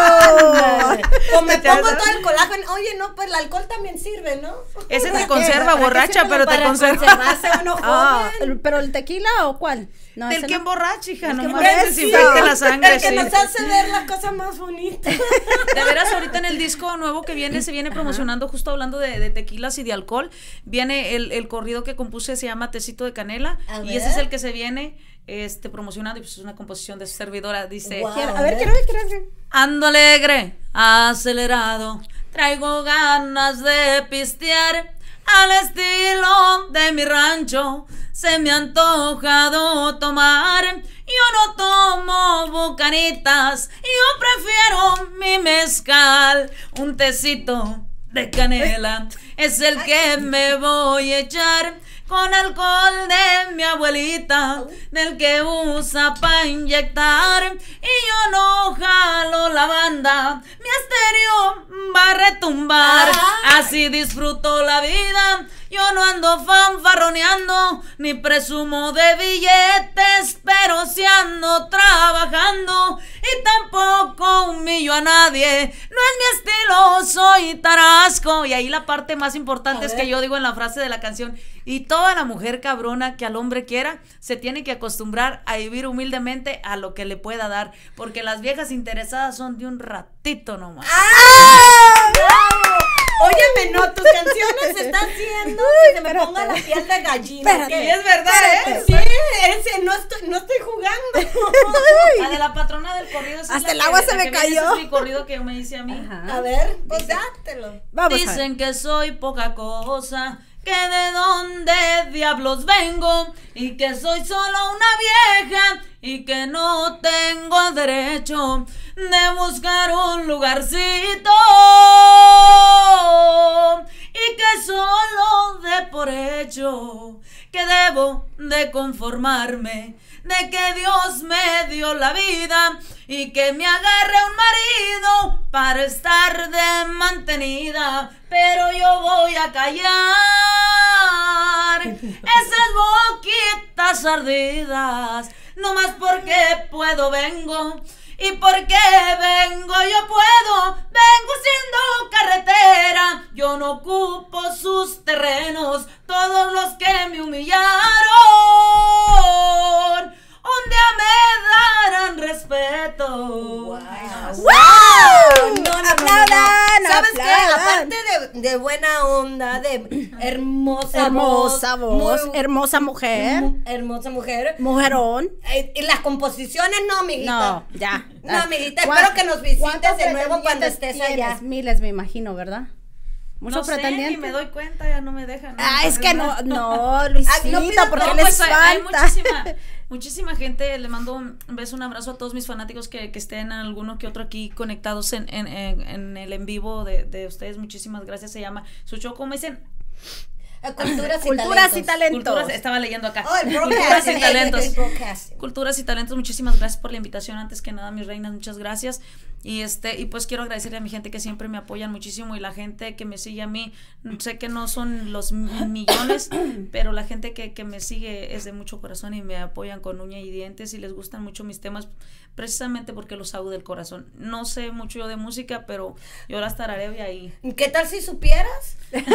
Oh. O me Ya pongo sabes. todo el colágeno. Oye, no, pues el alcohol también sirve, ¿no? Ese ¿Para te qué? conserva ¿Para qué borracha, sirve? pero te Para conserva. conservarse uno Ah, joven. el- ¿pero el tequila o cuál? No, Del ese que no. emborracha, hija, El no que más emborracha. desinfecte la sangre, El que sí. nos hace ver las cosas más bonitas. De veras, ahorita en el disco nuevo que viene, se viene promocionando, justo hablando de, de tequilas y de alcohol, viene el, el corrido que compuse, se llama Tecito de Canela, A y ver. ese es el que se viene este promocionando, y pues es una composición de su servidora, dice, Guau. Quiero- a ver, quiero ver, quiero ver. ando alegre, acelerado, traigo ganas de pistear, al estilo de mi rancho, se me ha antojado tomar. Yo no tomo bucanitas, yo prefiero mi mezcal, un tecito de canela, es el que me voy a echar, con alcohol de mi abuelita, del que usa pa' inyectar, y yo no jalo la banda, mi estéreo va a retumbar, así disfruto la vida, Yo no ando fanfarroneando, ni presumo de billetes, pero si ando trabajando y tampoco humillo a nadie. No es mi estilo, soy tarasco. Y ahí la parte más importante es que yo digo en la frase de la canción: y toda la mujer cabrona que al hombre quiera se tiene que acostumbrar a vivir humildemente a lo que le pueda dar, porque las viejas interesadas son de un ratito nomás. ¡Ah! ¡Bravo! Óyeme, no, tus canciones se están haciendo que se me espérate. ponga la piel de gallina. Espérate. ¿Qué? Y es verdad, ¿eh? Sí, ese, no estoy, no estoy jugando. La de la patrona del corrido. esa es Hasta la el que- agua la se me que viene, cayó. ese es mi corrido que me dice a mí. Ajá. A ver, pues dátelo. Vamos a ver. Dicen que soy poca cosa, que de dónde diablos vengo, y que soy solo una vieja, y que no tengo derecho de buscar un lugarcito, y que solo de por hecho que debo de conformarme, de que Dios me dio la vida y que me agarre un marido para estar de mantenida, pero yo voy a callar esas boquitas ardidas, no más porque puedo vengo, y porque vengo yo puedo, vengo siendo carretera, yo no ocupo sus terrenos, todos los que me humillaron un día me darán respeto. Wow. ¡Wow! No, no, no, no, no. Aplaudan, ¿Sabes qué? aplaudan. Aparte de, de buena onda, de hermosa, Hermosa voz, muy- hermosa mujer, mu- hermosa mujer. mujerón. Eh, y las composiciones no, amiguita. No, ya. No, amiguita, ¿Cuán- espero que nos visites cuántos de nuevo cuando pretendientes estés allá. tienes? Miles, me imagino, ¿verdad? No Muchos sé, ni pretendientes. me doy cuenta, ya no me dejan. Ah, es que no, no, Ay, Luisita, no pidas porque No, les pues hay, hay falta. muchísima, muchísima gente. Le mando un beso, un abrazo a todos mis fanáticos que, que estén alguno que otro aquí conectados en, en, en, en el en vivo de, de ustedes. Muchísimas gracias. Se llama su show, ¿cómo dicen? Eh, Culturas y Culturas y talentos. talentos. Culturas, estaba leyendo acá. Oh, el Culturas broadcasting. y talentos. El broadcasting. Culturas y talentos, muchísimas gracias por la invitación. Antes que nada, mis reinas, muchas gracias. Y este, y pues quiero agradecerle a mi gente que siempre me apoyan muchísimo, y la gente que me sigue a mí, sé que no son los millones, pero la gente que, que me sigue es de mucho corazón y me apoyan con uña y dientes, y les gustan mucho mis temas, precisamente porque los hago del corazón. No sé mucho yo de música, pero yo las tarareo y ahí. ¿Qué tal si supieras?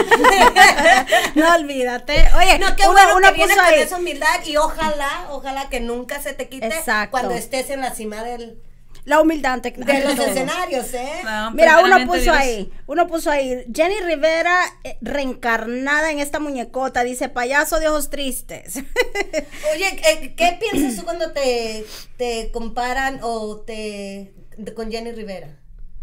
No olvídate. Oye, No, qué uno, bueno uno que vienes puso con ahí. esa humildad, y ojalá, ojalá que nunca se te quite Exacto. cuando estés en la cima del, La humildad ante, de ante los todo. escenarios, ¿eh? No, Mira, uno primeramente, puso Dios. ahí, uno puso ahí, Jenny Rivera eh, reencarnada en esta muñecota, dice payaso de ojos tristes. Oye, eh, ¿qué piensas tú cuando te, te comparan o te de- con Jenny Rivera?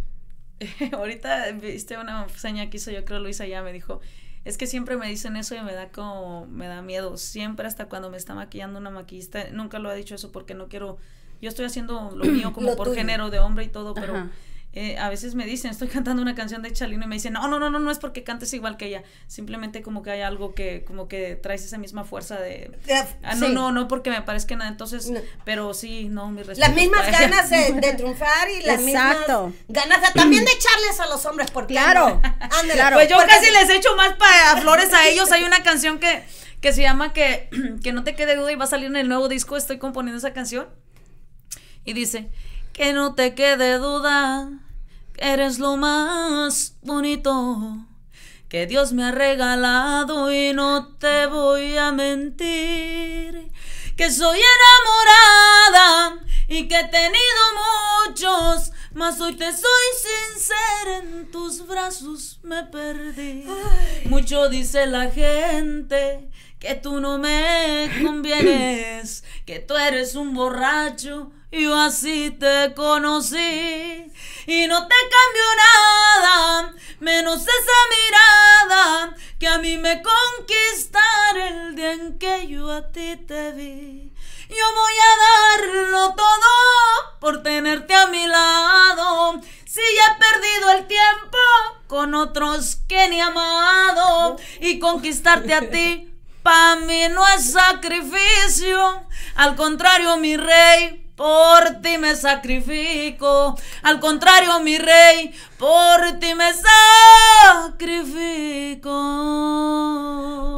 Ahorita viste una seña que hizo, yo creo Luisa ya me dijo, es que siempre me dicen eso y me da como, me da miedo, siempre, hasta cuando me está maquillando una maquillista, nunca lo ha dicho eso porque no quiero, yo estoy haciendo lo mío como Lo por tuyo. género de hombre y todo, pero Ajá. eh, a veces me dicen, estoy cantando una canción de Chalino y me dicen, no, no, no, no, no es porque cantes igual que ella, simplemente como que hay algo que, como que traes esa misma fuerza de, ah, no, Sí. no, no porque me parezca nada, entonces, No. pero sí, no, mi respeto. Las mismas para ella. ganas de, de triunfar y las Exacto. mismas ganas de- también de echarles a los hombres, porque Claro, Ándale, claro. Pues yo porque- casi les echo más para flores a ellos. Hay una canción que, que se llama que, que no te quede duda y va a salir en el nuevo disco. Estoy componiendo esa canción. Y dice, que no te quede duda, eres lo más bonito que Dios me ha regalado, y no te voy a mentir, que soy enamorada y que he tenido muchos, mas hoy te soy sincera, en tus brazos me perdí. Mucho dice la gente que tú no me convienes, que tú eres un borracho, yo así te conocí, y no te cambio nada, menos esa mirada que a mí me conquistara el día en que yo a ti te vi. Yo voy a darlo todo por tenerte a mi lado, si ya he perdido el tiempo con otros que ni he amado, y conquistarte a ti pa' mí no es sacrificio, al contrario mi rey, por ti me sacrifico, al contrario mi rey, por ti me sacrifico.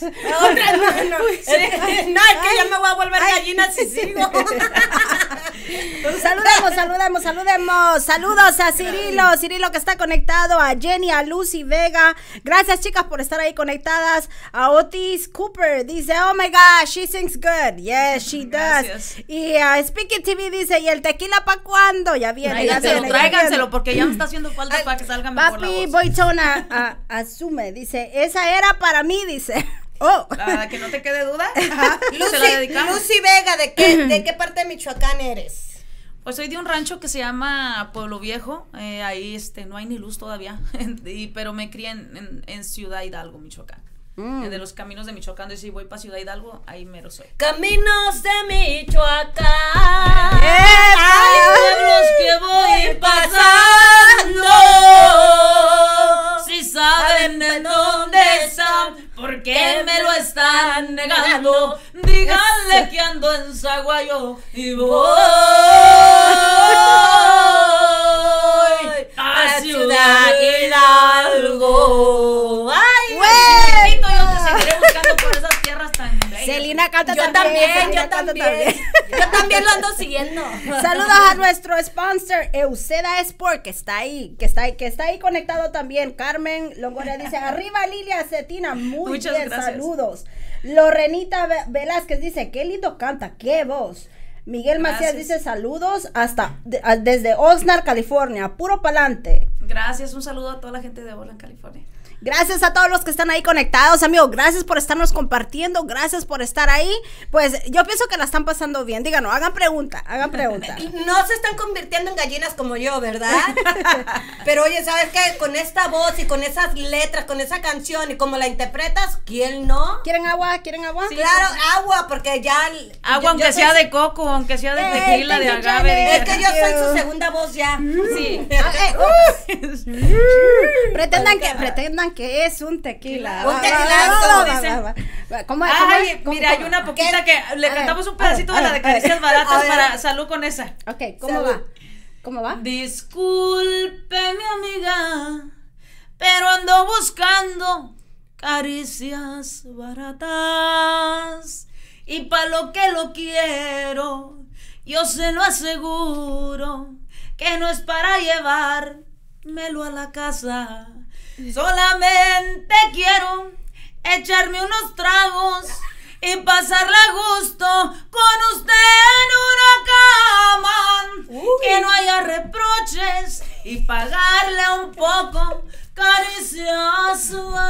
Otra, no, no. Sí. No, es que ya me voy a volver gallina si sigo. Saludemos, saludemos, saludemos. Saludos a Cirilo, Cirilo que está conectado, a Jenny, a Lucy Vega. Gracias, chicas, por estar ahí conectadas. A Otis Cooper dice, oh my gosh, she sings good. Yes, she Gracias. does. Y a Speaking T V dice, ¿y el tequila para cuándo? Ya viene, ya Tráiganselo, viene. ya tráiganselo, viene. porque ya me está haciendo falta para que salga mejor la Papi voz. Boitona a- asume, dice, esa era para mí, dice. Oh. Para que no te quede duda, Lucy, se la dedicamos. Lucy Vega, ¿de qué, ¿de qué parte de Michoacán eres? Pues soy de un rancho que se llama Pueblo Viejo, eh, ahí este no hay ni luz todavía, y, pero me crié en, en, en Ciudad Hidalgo, Michoacán. Mm. De los caminos de Michoacán, y si voy para Ciudad Hidalgo, ahí mero soy. Caminos de Michoacán. Hay pueblos que voy pasando, si saben en dónde están, ¿por qué me lo están negando? Díganle que ando en Zaguayo y voy a Ciudad Hidalgo. Ay, Güey. chiquitito, yo te seguiré buscando por esas tierras tan bellas. Celina canta Yo también. también, Celina yo canta también. Yo también lo ando siguiendo. Saludos a nuestro sponsor Euseda Sport que está ahí, que está ahí, que está ahí conectado también. Carmen Longoria dice, arriba Lilia Cetina, muy Muchas bien, gracias. saludos. Lorenita Ve- Velázquez dice, qué lindo canta, qué voz. Miguel Macías Gracias. dice, saludos hasta de- a- desde Oxnard, California, puro pa'lante. Gracias, un saludo a toda la gente de Oakland, California. Gracias a todos los que están ahí conectados, amigos. Gracias por estarnos compartiendo. Gracias por estar ahí. Pues yo pienso que la están pasando bien. Díganos, hagan pregunta, hagan pregunta. No se están convirtiendo en gallinas como yo, ¿verdad? Pero oye, ¿sabes qué? Con esta voz y con esas letras, con esa canción y como la interpretas, ¿quién no? ¿Quieren agua? ¿Quieren agua? Sí. Claro, agua, porque ya... Agua, yo- aunque yo sea soy- de coco, aunque sea de Hey, tequila, de thank you, agave. Janet. Es que yo soy Thank su you. segunda voz ya. Sí. Ah, eh, uh. pretendan que pretendan que es un tequila. Un Va, va, tequilazo, va, va, va, dicen. va, va. ¿Cómo, cómo Ay, es? ¿Cómo, mira, hay cómo? una poquita ¿Qué? que le A ver, cantamos un a pedacito ver, de a la de ver, a ver. caricias A baratas ver. para salud con esa. Ok, ¿cómo Salud. va? ¿Cómo va? Disculpe mi amiga, pero ando buscando caricias baratas y pa' lo que lo quiero, yo se lo aseguro que no es para llevármelo a la casa. Solamente quiero echarme unos tragos y pasarla a gusto con usted en una cama. Que no haya reproches y pagarle un poco caricias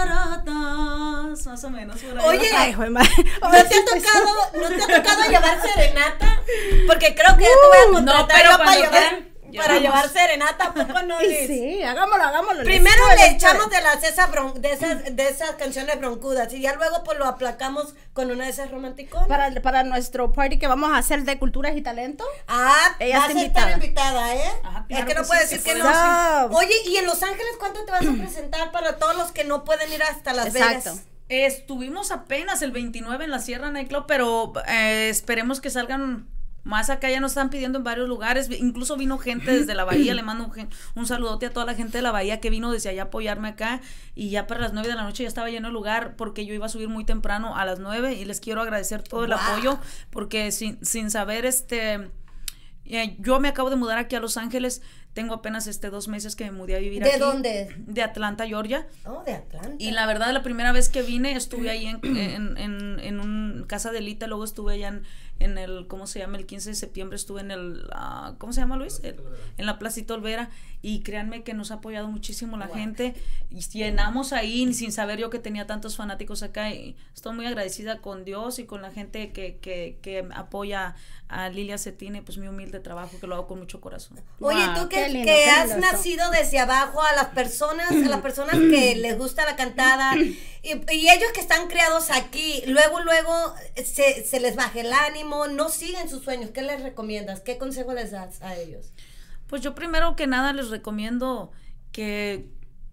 baratas. Más o menos por ahí. Oye, Ay, hijo de madre. ¿No te ha tocado, ¿no te ha tocado llevar serenata? Porque creo que ya te voy a contratar no, pero yo para cuando llevar, quieran, para llevamos. llevar serenata, ¿a poco no, Y Liz? sí, hagámoslo, hagámoslo. Primero Let's do it, le let's do echamos it. de las esas bron- de esas de esas canciones broncudas y ya luego pues lo aplacamos con una de esas romanticonas. Para, para nuestro party que vamos a hacer de culturas y talento. Ah, Ella vas está a estar invitada. invitada, ¿eh? Ajá, es claro que no que puedes sí, decir se que puede. no. So. Oye, ¿y en Los Ángeles cuándo te vas a presentar para todos los que no pueden ir hasta Las Exacto. Vegas? Estuvimos apenas el veintinueve en la Sierra Nightclub, pero eh, esperemos que salgan más acá. Ya nos están pidiendo en varios lugares. Incluso vino gente desde la Bahía. Le mando un, gen- un saludote a toda la gente de la Bahía que vino desde allá a apoyarme acá. Y ya para las nueve de la noche ya estaba lleno el lugar porque yo iba a subir muy temprano a las nueve. Y les quiero agradecer todo el Wow. apoyo porque sin, sin saber este... eh, yo me acabo de mudar aquí a Los Ángeles. Tengo apenas este dos meses que me mudé a vivir ¿De aquí. dónde? De Atlanta, Georgia. Oh, de Atlanta. Y la verdad, la primera vez que vine, estuve ahí en, en, en, en un casa de Lita, luego estuve allá en, en el, ¿cómo se llama? El quince de septiembre estuve en el, uh, ¿cómo se llama, Luis? El, en la Placita Olvera, y créanme que nos ha apoyado muchísimo la Wow. gente, y llenamos ahí sin saber yo que tenía tantos fanáticos acá, y estoy muy agradecida con Dios y con la gente que, que, que apoya a Lilia Cetina, y pues mi humilde trabajo, que lo hago con mucho corazón. Oye, Wow, tú que, qué lindo, que qué has lindo eso. nacido desde abajo, a las personas, a las personas que les gusta la cantada y, y ellos que están criados aquí, luego, luego se, se les baja el ánimo, no siguen sus sueños, ¿qué les recomiendas? ¿Qué consejo les das a ellos? Pues yo primero que nada les recomiendo que,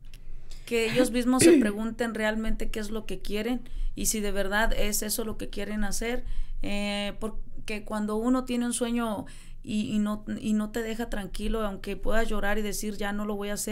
que ellos mismos se pregunten realmente qué es lo que quieren y si de verdad es eso lo que quieren hacer, eh, porque cuando uno tiene un sueño y, y, no, y no te deja tranquilo, aunque puedas llorar y decir ya no lo voy a hacer,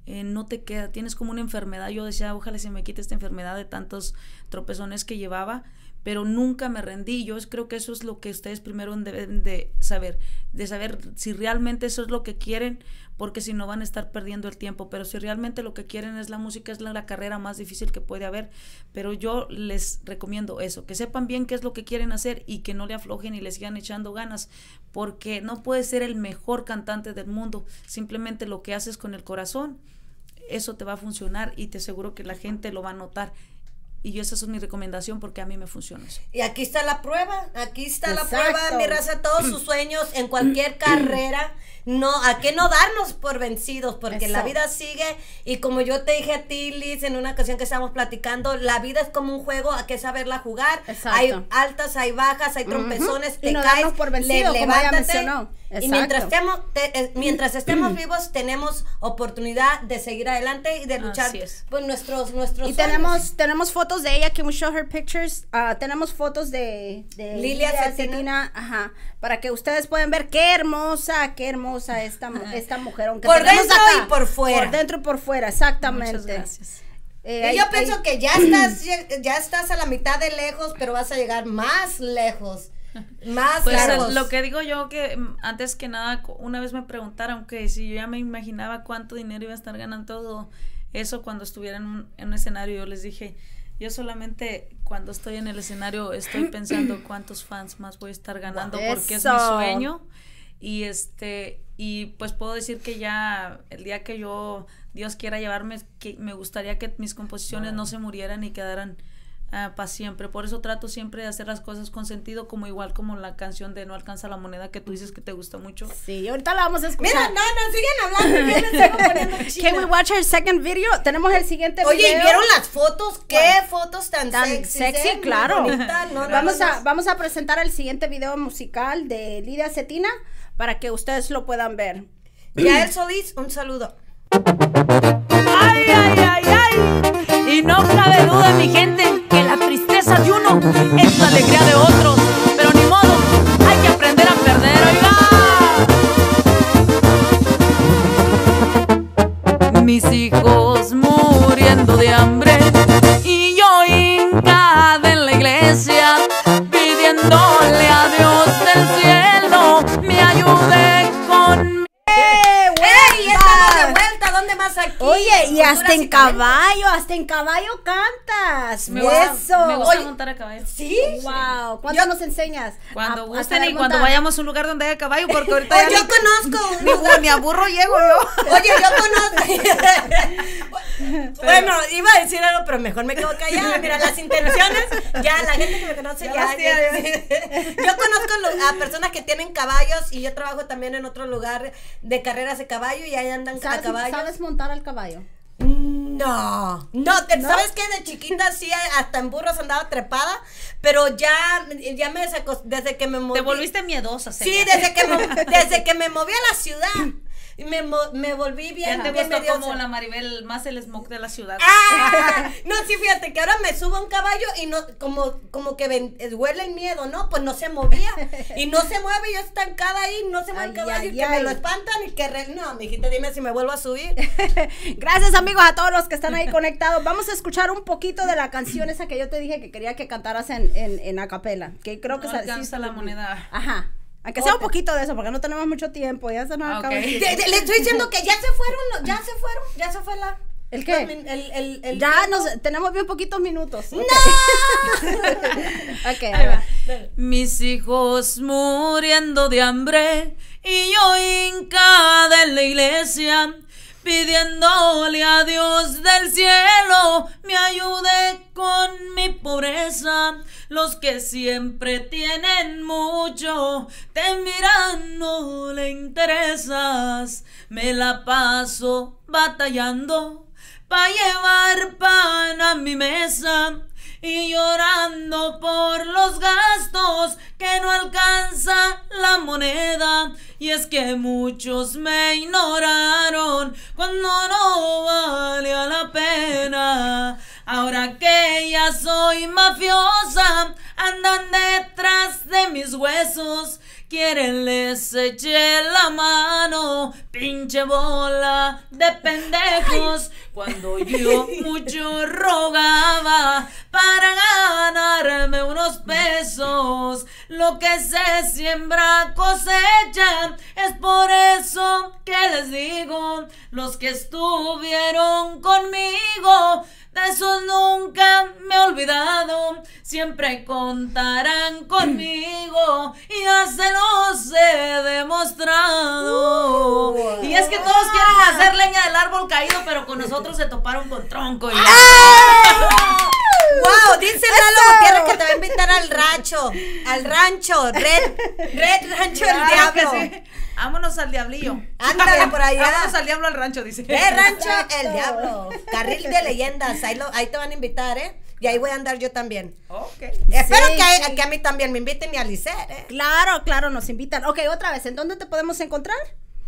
eh, no te queda, tienes como una enfermedad. Yo decía, ojalá se me quite esta enfermedad de tantos tropezones que llevaba, pero nunca me rendí. Yo creo que eso es lo que ustedes primero deben de saber, de saber si realmente eso es lo que quieren, porque si no van a estar perdiendo el tiempo. Pero si realmente lo que quieren es la música, es la, la carrera más difícil que puede haber. Pero yo les recomiendo eso, que sepan bien qué es lo que quieren hacer y que no le aflojen y les sigan echando ganas, porque no puedes ser el mejor cantante del mundo, simplemente lo que haces con el corazón, eso te va a funcionar y te aseguro que la gente lo va a notar. Y yo esa es mi recomendación porque a mí me funciona eso. Y aquí está la prueba, aquí está Exacto. la prueba, mi raza, todos sus sueños en cualquier carrera. No, ¿a qué no darnos por vencidos? Porque Eso. la vida sigue y como yo te dije a ti, Liz, en una ocasión que estábamos platicando, la vida es como un juego, hay que saberla jugar. Exacto. Hay altas, hay bajas, hay trompezones, Uh-huh. te Y no caes, darnos por vencido, le- como ella levántate. mencionó. Y mientras Exacto. estemos, te- eh, mientras estemos vivos, tenemos oportunidad de seguir adelante y de luchar Así es. por nuestros, nuestros Y sueños. tenemos, tenemos fotos de ella, can we show her pictures? Ah, tenemos fotos de, de Lilia Cetina. Cetina, ajá, para que ustedes puedan ver qué hermosa, qué hermosa esta, esta mujer. Aunque Por tenemos dentro acá, y por fuera. Por dentro y por fuera, exactamente. Muchas gracias. Eh, Y ahí- yo ahí- pienso que ya estás, ya estás a la mitad de lejos, pero vas a llegar más lejos. Más Pues lejos. lo que digo yo, que mm, antes que nada, cu- una vez me preguntaron que si yo ya me imaginaba cuánto dinero iba a estar ganando todo eso cuando estuviera en un, en un escenario, yo les dije, yo solamente cuando estoy en el escenario estoy pensando cuántos fans más voy a estar ganando, porque es mi Eso. sueño. Y este, y pues puedo decir que ya el día que yo, Dios quiera llevarme, que me gustaría que mis composiciones no se murieran y quedaran uh, para siempre. Por eso trato siempre de hacer las cosas con sentido, como igual como la canción de No alcanza la moneda que tú dices que te gusta mucho. Sí, ahorita la vamos a escuchar. Mira, no, no, siguen hablando, yo me sigo poniendo china. Can we watch her second video? Tenemos el siguiente Oye, video. ¿y vieron las fotos? ¿Qué fotos tan, Tan sexy? sexy, eh? Muy claro. bonita, no, no, vamos, no, a, no. vamos a presentar el siguiente video musical de Lidia Cetina para que ustedes lo puedan ver. Yael Solís, un saludo. Ay, ay, ay, ay. Y no cabe duda, mi gente, que la tristeza de uno es la alegría de otros. Pero ni modo, hay que aprender a perder, oiga. Mis hijos muriendo de hambre y yo hincada en la iglesia pidiéndole a Dios del cielo me ayude con mi... ¡Ey! Estamos de vuelta, ¿dónde más aquí? Oye, y hasta en Culturas y caballo, hasta en caballo cantas. Me gusta, Eso. me gusta Oye, montar a caballo. ¿Sí? wow, ¿cuándo Yo- nos enseñas? Cuando A- a gusten saber y cuando montar. vayamos a un lugar donde haya caballo, porque ahorita Oye, ya yo conozco un ni, lugar. ni a burro llego yo. Oye, yo conozco. Bueno, iba a decir algo, pero mejor me quedo callada. Mira, las intenciones, ya la gente que me conoce Ya ya. las ya- tiene. Yo conozco lo- a personas que tienen caballos y yo trabajo también en otro lugar de carreras de caballo y ahí andan a ¿Sabes, caballo. ¿Sabes montar al caballo? No, no, te- ¿sabes qué? De chiquita sí, hasta en burros andaba trepada, pero ya, ya me desacos- desde que me moví. Te volviste miedosa, Sí, señora. desde que, me, desde que me moví a la ciudad, me, mo- me volví bien, Ya te bien gustó mediosa. como la Maribel, más el smoke de la ciudad. Ah, no, sí, fíjate que ahora me subo a un caballo y no, como, como que ven, eh, huele el miedo, ¿no? Pues no se movía. Y no se mueve, yo estancada ahí, no se mueve el Ay, caballo ay, y que ay. me lo espantan y que re- no, mijita, dime si me vuelvo a subir. Gracias, amigos, a todos los que están ahí conectados. Vamos a escuchar un poquito de la canción esa que yo te dije que quería que cantaras en, en, en acapela. Que creo que No sa- alcanza la moneda. Ajá. Aunque sea un poquito de eso, porque no tenemos mucho tiempo. Ya se nos Ah, acaba ok. el De- tiempo. de- le estoy diciendo que ya se fueron, no, ya se fueron, ya se fue la... ¿El qué? los min- El, el, el Ya tiempo. nos tenemos bien poquitos minutos. ¡No! Ok, Ahí va. Mis hijos muriendo de hambre y yo hincada en la iglesia pidiéndole a Dios del cielo me ayude con mi pobreza. Los que siempre tienen mucho te miran, no le interesas. Me la paso batallando pa' llevar pan a mi mesa y llorando por los gastos que no alcanza la moneda. Y es que muchos me ignoraron cuando no valía la pena. Ahora que ya soy mafiosa, andan detrás de mis huesos, quieren les eche la mano, pinche bola de pendejos. Cuando yo mucho rogaba para ganarme unos pesos, lo que se siembra cosecha, es por eso que les digo, los que estuvieron conmigo, de esos nunca me he olvidado, siempre contarán conmigo, y ya se los he demostrado. Uh, y es que todos quieren hacer leña del árbol caído, pero con nosotros se toparon con tronco. Y ¡wow! Dice Lalo Gutiérrez que te va a invitar al rancho, al rancho, Red, Red Rancho del Claro que Diablo. sí. Vámonos al diablillo. Ándale por allá. Vámonos al diablo al rancho, dice. ¿Qué rancho? El Diablo. Carril de leyendas. Ahí, lo, ahí te van a invitar, ¿eh? Y ahí voy a andar yo también. Ok. Espero Sí, que, a, sí. que a mí también me inviten y a Lisette, ¿eh? Claro, claro, nos invitan. Ok, otra vez, ¿en dónde te podemos encontrar?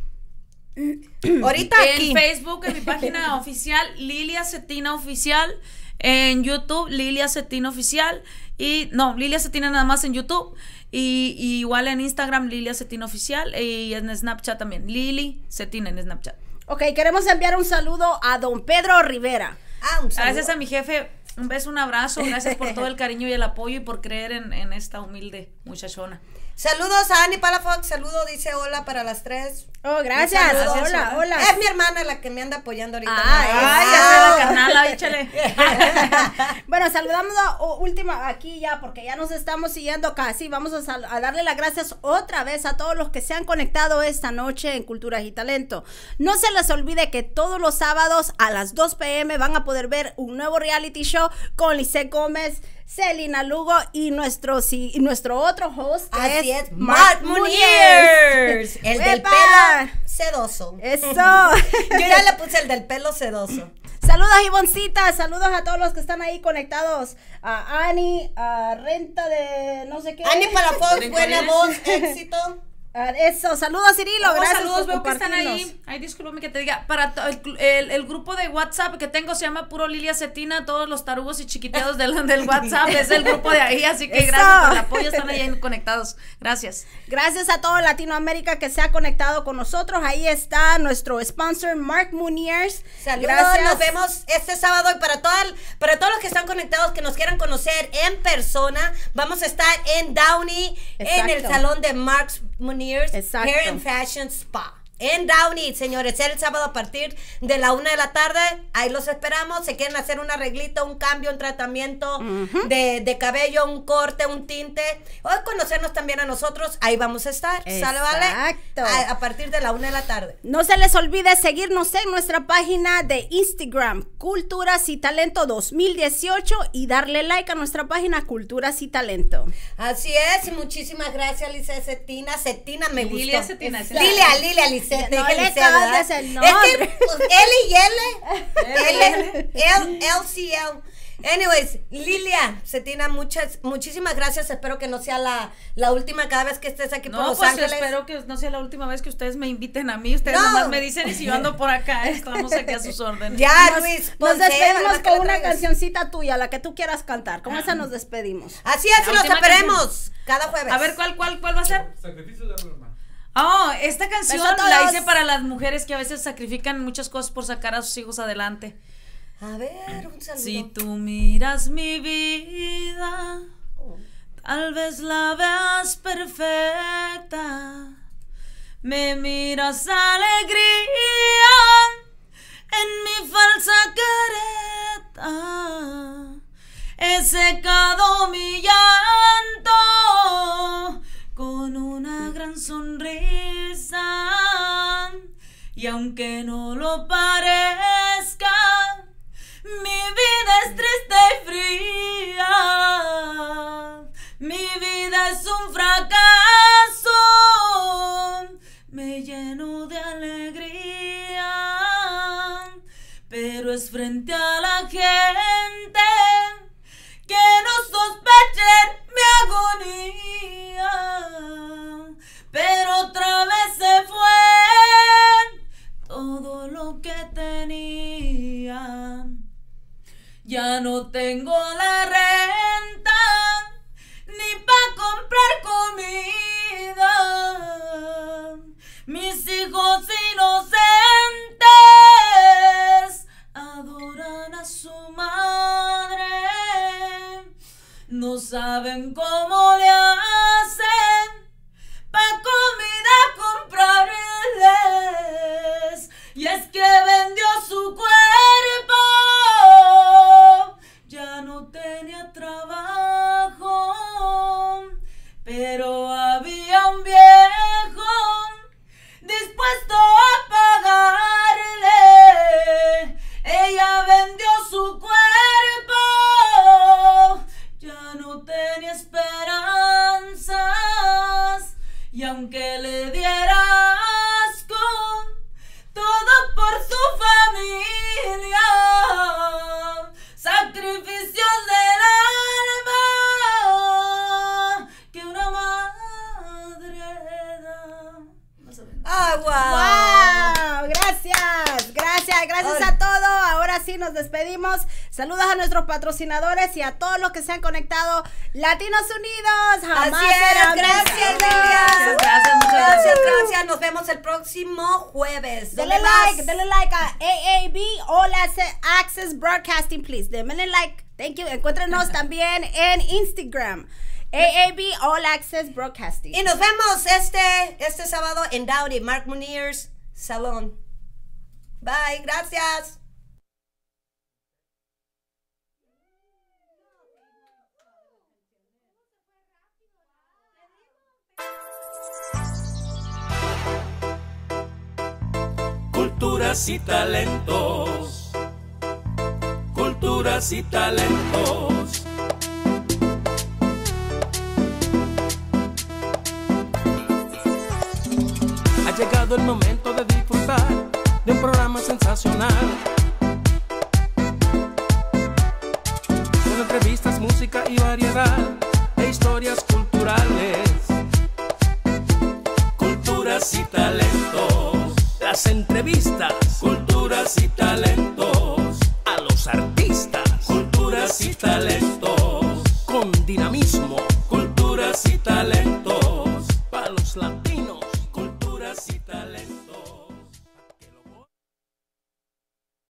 Ahorita aquí. En Facebook, en mi página oficial, Lilia Cetina Oficial. En YouTube, Lilia Cetina Oficial. Y no, Lilia Cetina nada más en YouTube. Y, y igual en Instagram, Lilia Cetina Oficial. Y en Snapchat también, Lili Cetina en Snapchat. Ok, queremos enviar un saludo a don Pedro Rivera. Ah, un saludo. Gracias a mi jefe, un beso, un abrazo. Gracias por todo el cariño y el apoyo y por creer en, en esta humilde muchachona. Saludos a Annie Palafox. Saludo, dice hola para las tres. Oh, gracias. Un saludo. Hola, hola. Es mi hermana la que me anda apoyando ahorita. Ay, Ay, eso. ya sé la carnala, échale. Bueno, saludamos a o- última aquí ya, porque ya nos estamos siguiendo casi. Vamos a, sal- a darle las gracias otra vez a todos los que se han conectado esta noche en Cultura y Talento. No se les olvide que todos los sábados a las dos p m van a poder ver un nuevo reality show con Lisette Gómez, Celina Lugo y nuestro, sí, y nuestro otro host, que Así es es, Mark Muniers, el del ¡Epa! pelo sedoso. Eso. Yo ya le puse el del pelo sedoso. Saludos, Ivoncita, saludos a todos los que están ahí conectados. A Ani, a Renta de no sé qué. Annie Palafox, buena Brincolines. voz, éxito. A eso, saludos, Cirilo, Oh, gracias saludos, por veo que están compartirnos. ahí. Ay, discúlpame que te diga. Para to- el, el, el grupo de WhatsApp que tengo se llama Puro Lilia Cetina. Todos los tarugos y chiquiteados del, del WhatsApp es el grupo de ahí. Así que Eso. gracias por el apoyo. Están ahí conectados. Gracias. Gracias a todo Latinoamérica que se ha conectado con nosotros. Ahí está nuestro sponsor, Mark Muniers. Saludos, Gracias. nos vemos este sábado y para, toda, para todos los que están conectados, que nos quieran conocer en persona, vamos a estar en Downey, en el Exacto. salón de Mark Muniers Exacto. Hair and Fashion Spa. En Downey, señores, el sábado a partir de la una de la tarde, ahí los esperamos. Se quieren hacer un arreglito, un cambio, un tratamiento de, de cabello, un corte, un tinte, o conocernos también a nosotros, ahí vamos a estar. ¿Sale, vale? Exacto. A, a partir de la una de la tarde. No se les olvide seguirnos en nuestra página de Instagram, Culturas y Talento dos mil dieciocho, y darle like a nuestra página Culturas y Talento. Así es, y muchísimas gracias, Lilia Cetina. Cetina me gustó. Lilia Cetina, sí. Lilia, Lilia, Lilia. Te No dije le Lisette, cambies ¿verdad? el Es nombre. que pues, L y L, L, L, L C L. Anyways, Lilia Cetina, muchas, muchísimas gracias. Espero que no sea la, la última cada vez que estés aquí por No, Los pues Ángeles. espero que no sea la última vez que ustedes me inviten a mí. Ustedes No. nomás me dicen y si yo ando por acá, estamos aquí a sus órdenes. Ya, Nos, Luis, nos Ponce, despedimos ¿verdad que con la una traigas? cancioncita tuya, la que tú quieras cantar. ¿Cómo esa nos despedimos? Así es, La y los última esperemos cada jueves. A ver, ¿cuál, cuál, cuál va a ser? Sacrificio de alma hermana. Oh, esta canción Beso a todos. la hice para las mujeres que a veces sacrifican muchas cosas por sacar a sus hijos adelante. A ver, un saludo. Si tú miras mi vida, tal vez la veas perfecta. Me miras alegría en mi falsa careta. He secado mi llanto con una gran sonrisa. Y aunque no lo parezca, mi vida es triste y fría. Mi vida es un fracaso. Me lleno de alegría, pero es frente a la gente que no sospechen mi agonía. Pero otra vez se fue todo lo que tenía. Ya no tengo la renta ni para comprar comida. saben cómo le hacen pa' comida comprarles. Y es que vendió su cuerpo, ya no tenía trabajo, pero había un viejo dispuesto a pagarle. Ella vendió su cuerpo, ya no tenía esperanzas, y aunque le diera asco, todo por su familia, sacrificios del alma que una madre da. ¡Ah, wow! ¡Wow! Gracias, gracias, gracias Ay. a todos. Ahora sí nos despedimos. Saludos a nuestros patrocinadores y a todos los que se han conectado. Latinos Unidos, jamás Así es, serán gracias, vencidos. Lilia. Gracias, muchas Gracias, gracias. gracias. Nos vemos el próximo jueves. Dale ¿Dónde like, vas? dale like a A A B All Access Broadcasting, please. Denle like. Thank you. Encuéntrenos también en Instagram. A A B All Access Broadcasting. Y nos vemos este, este sábado en Downey, Mark Munier's Salón. Bye, gracias. Culturas y talentos, culturas y talentos. Ha llegado el momento de disfrutar de un programa sensacional, con entrevistas, música y variedad de historias culturales. Culturas y talentos, las entrevistas, culturas y talentos.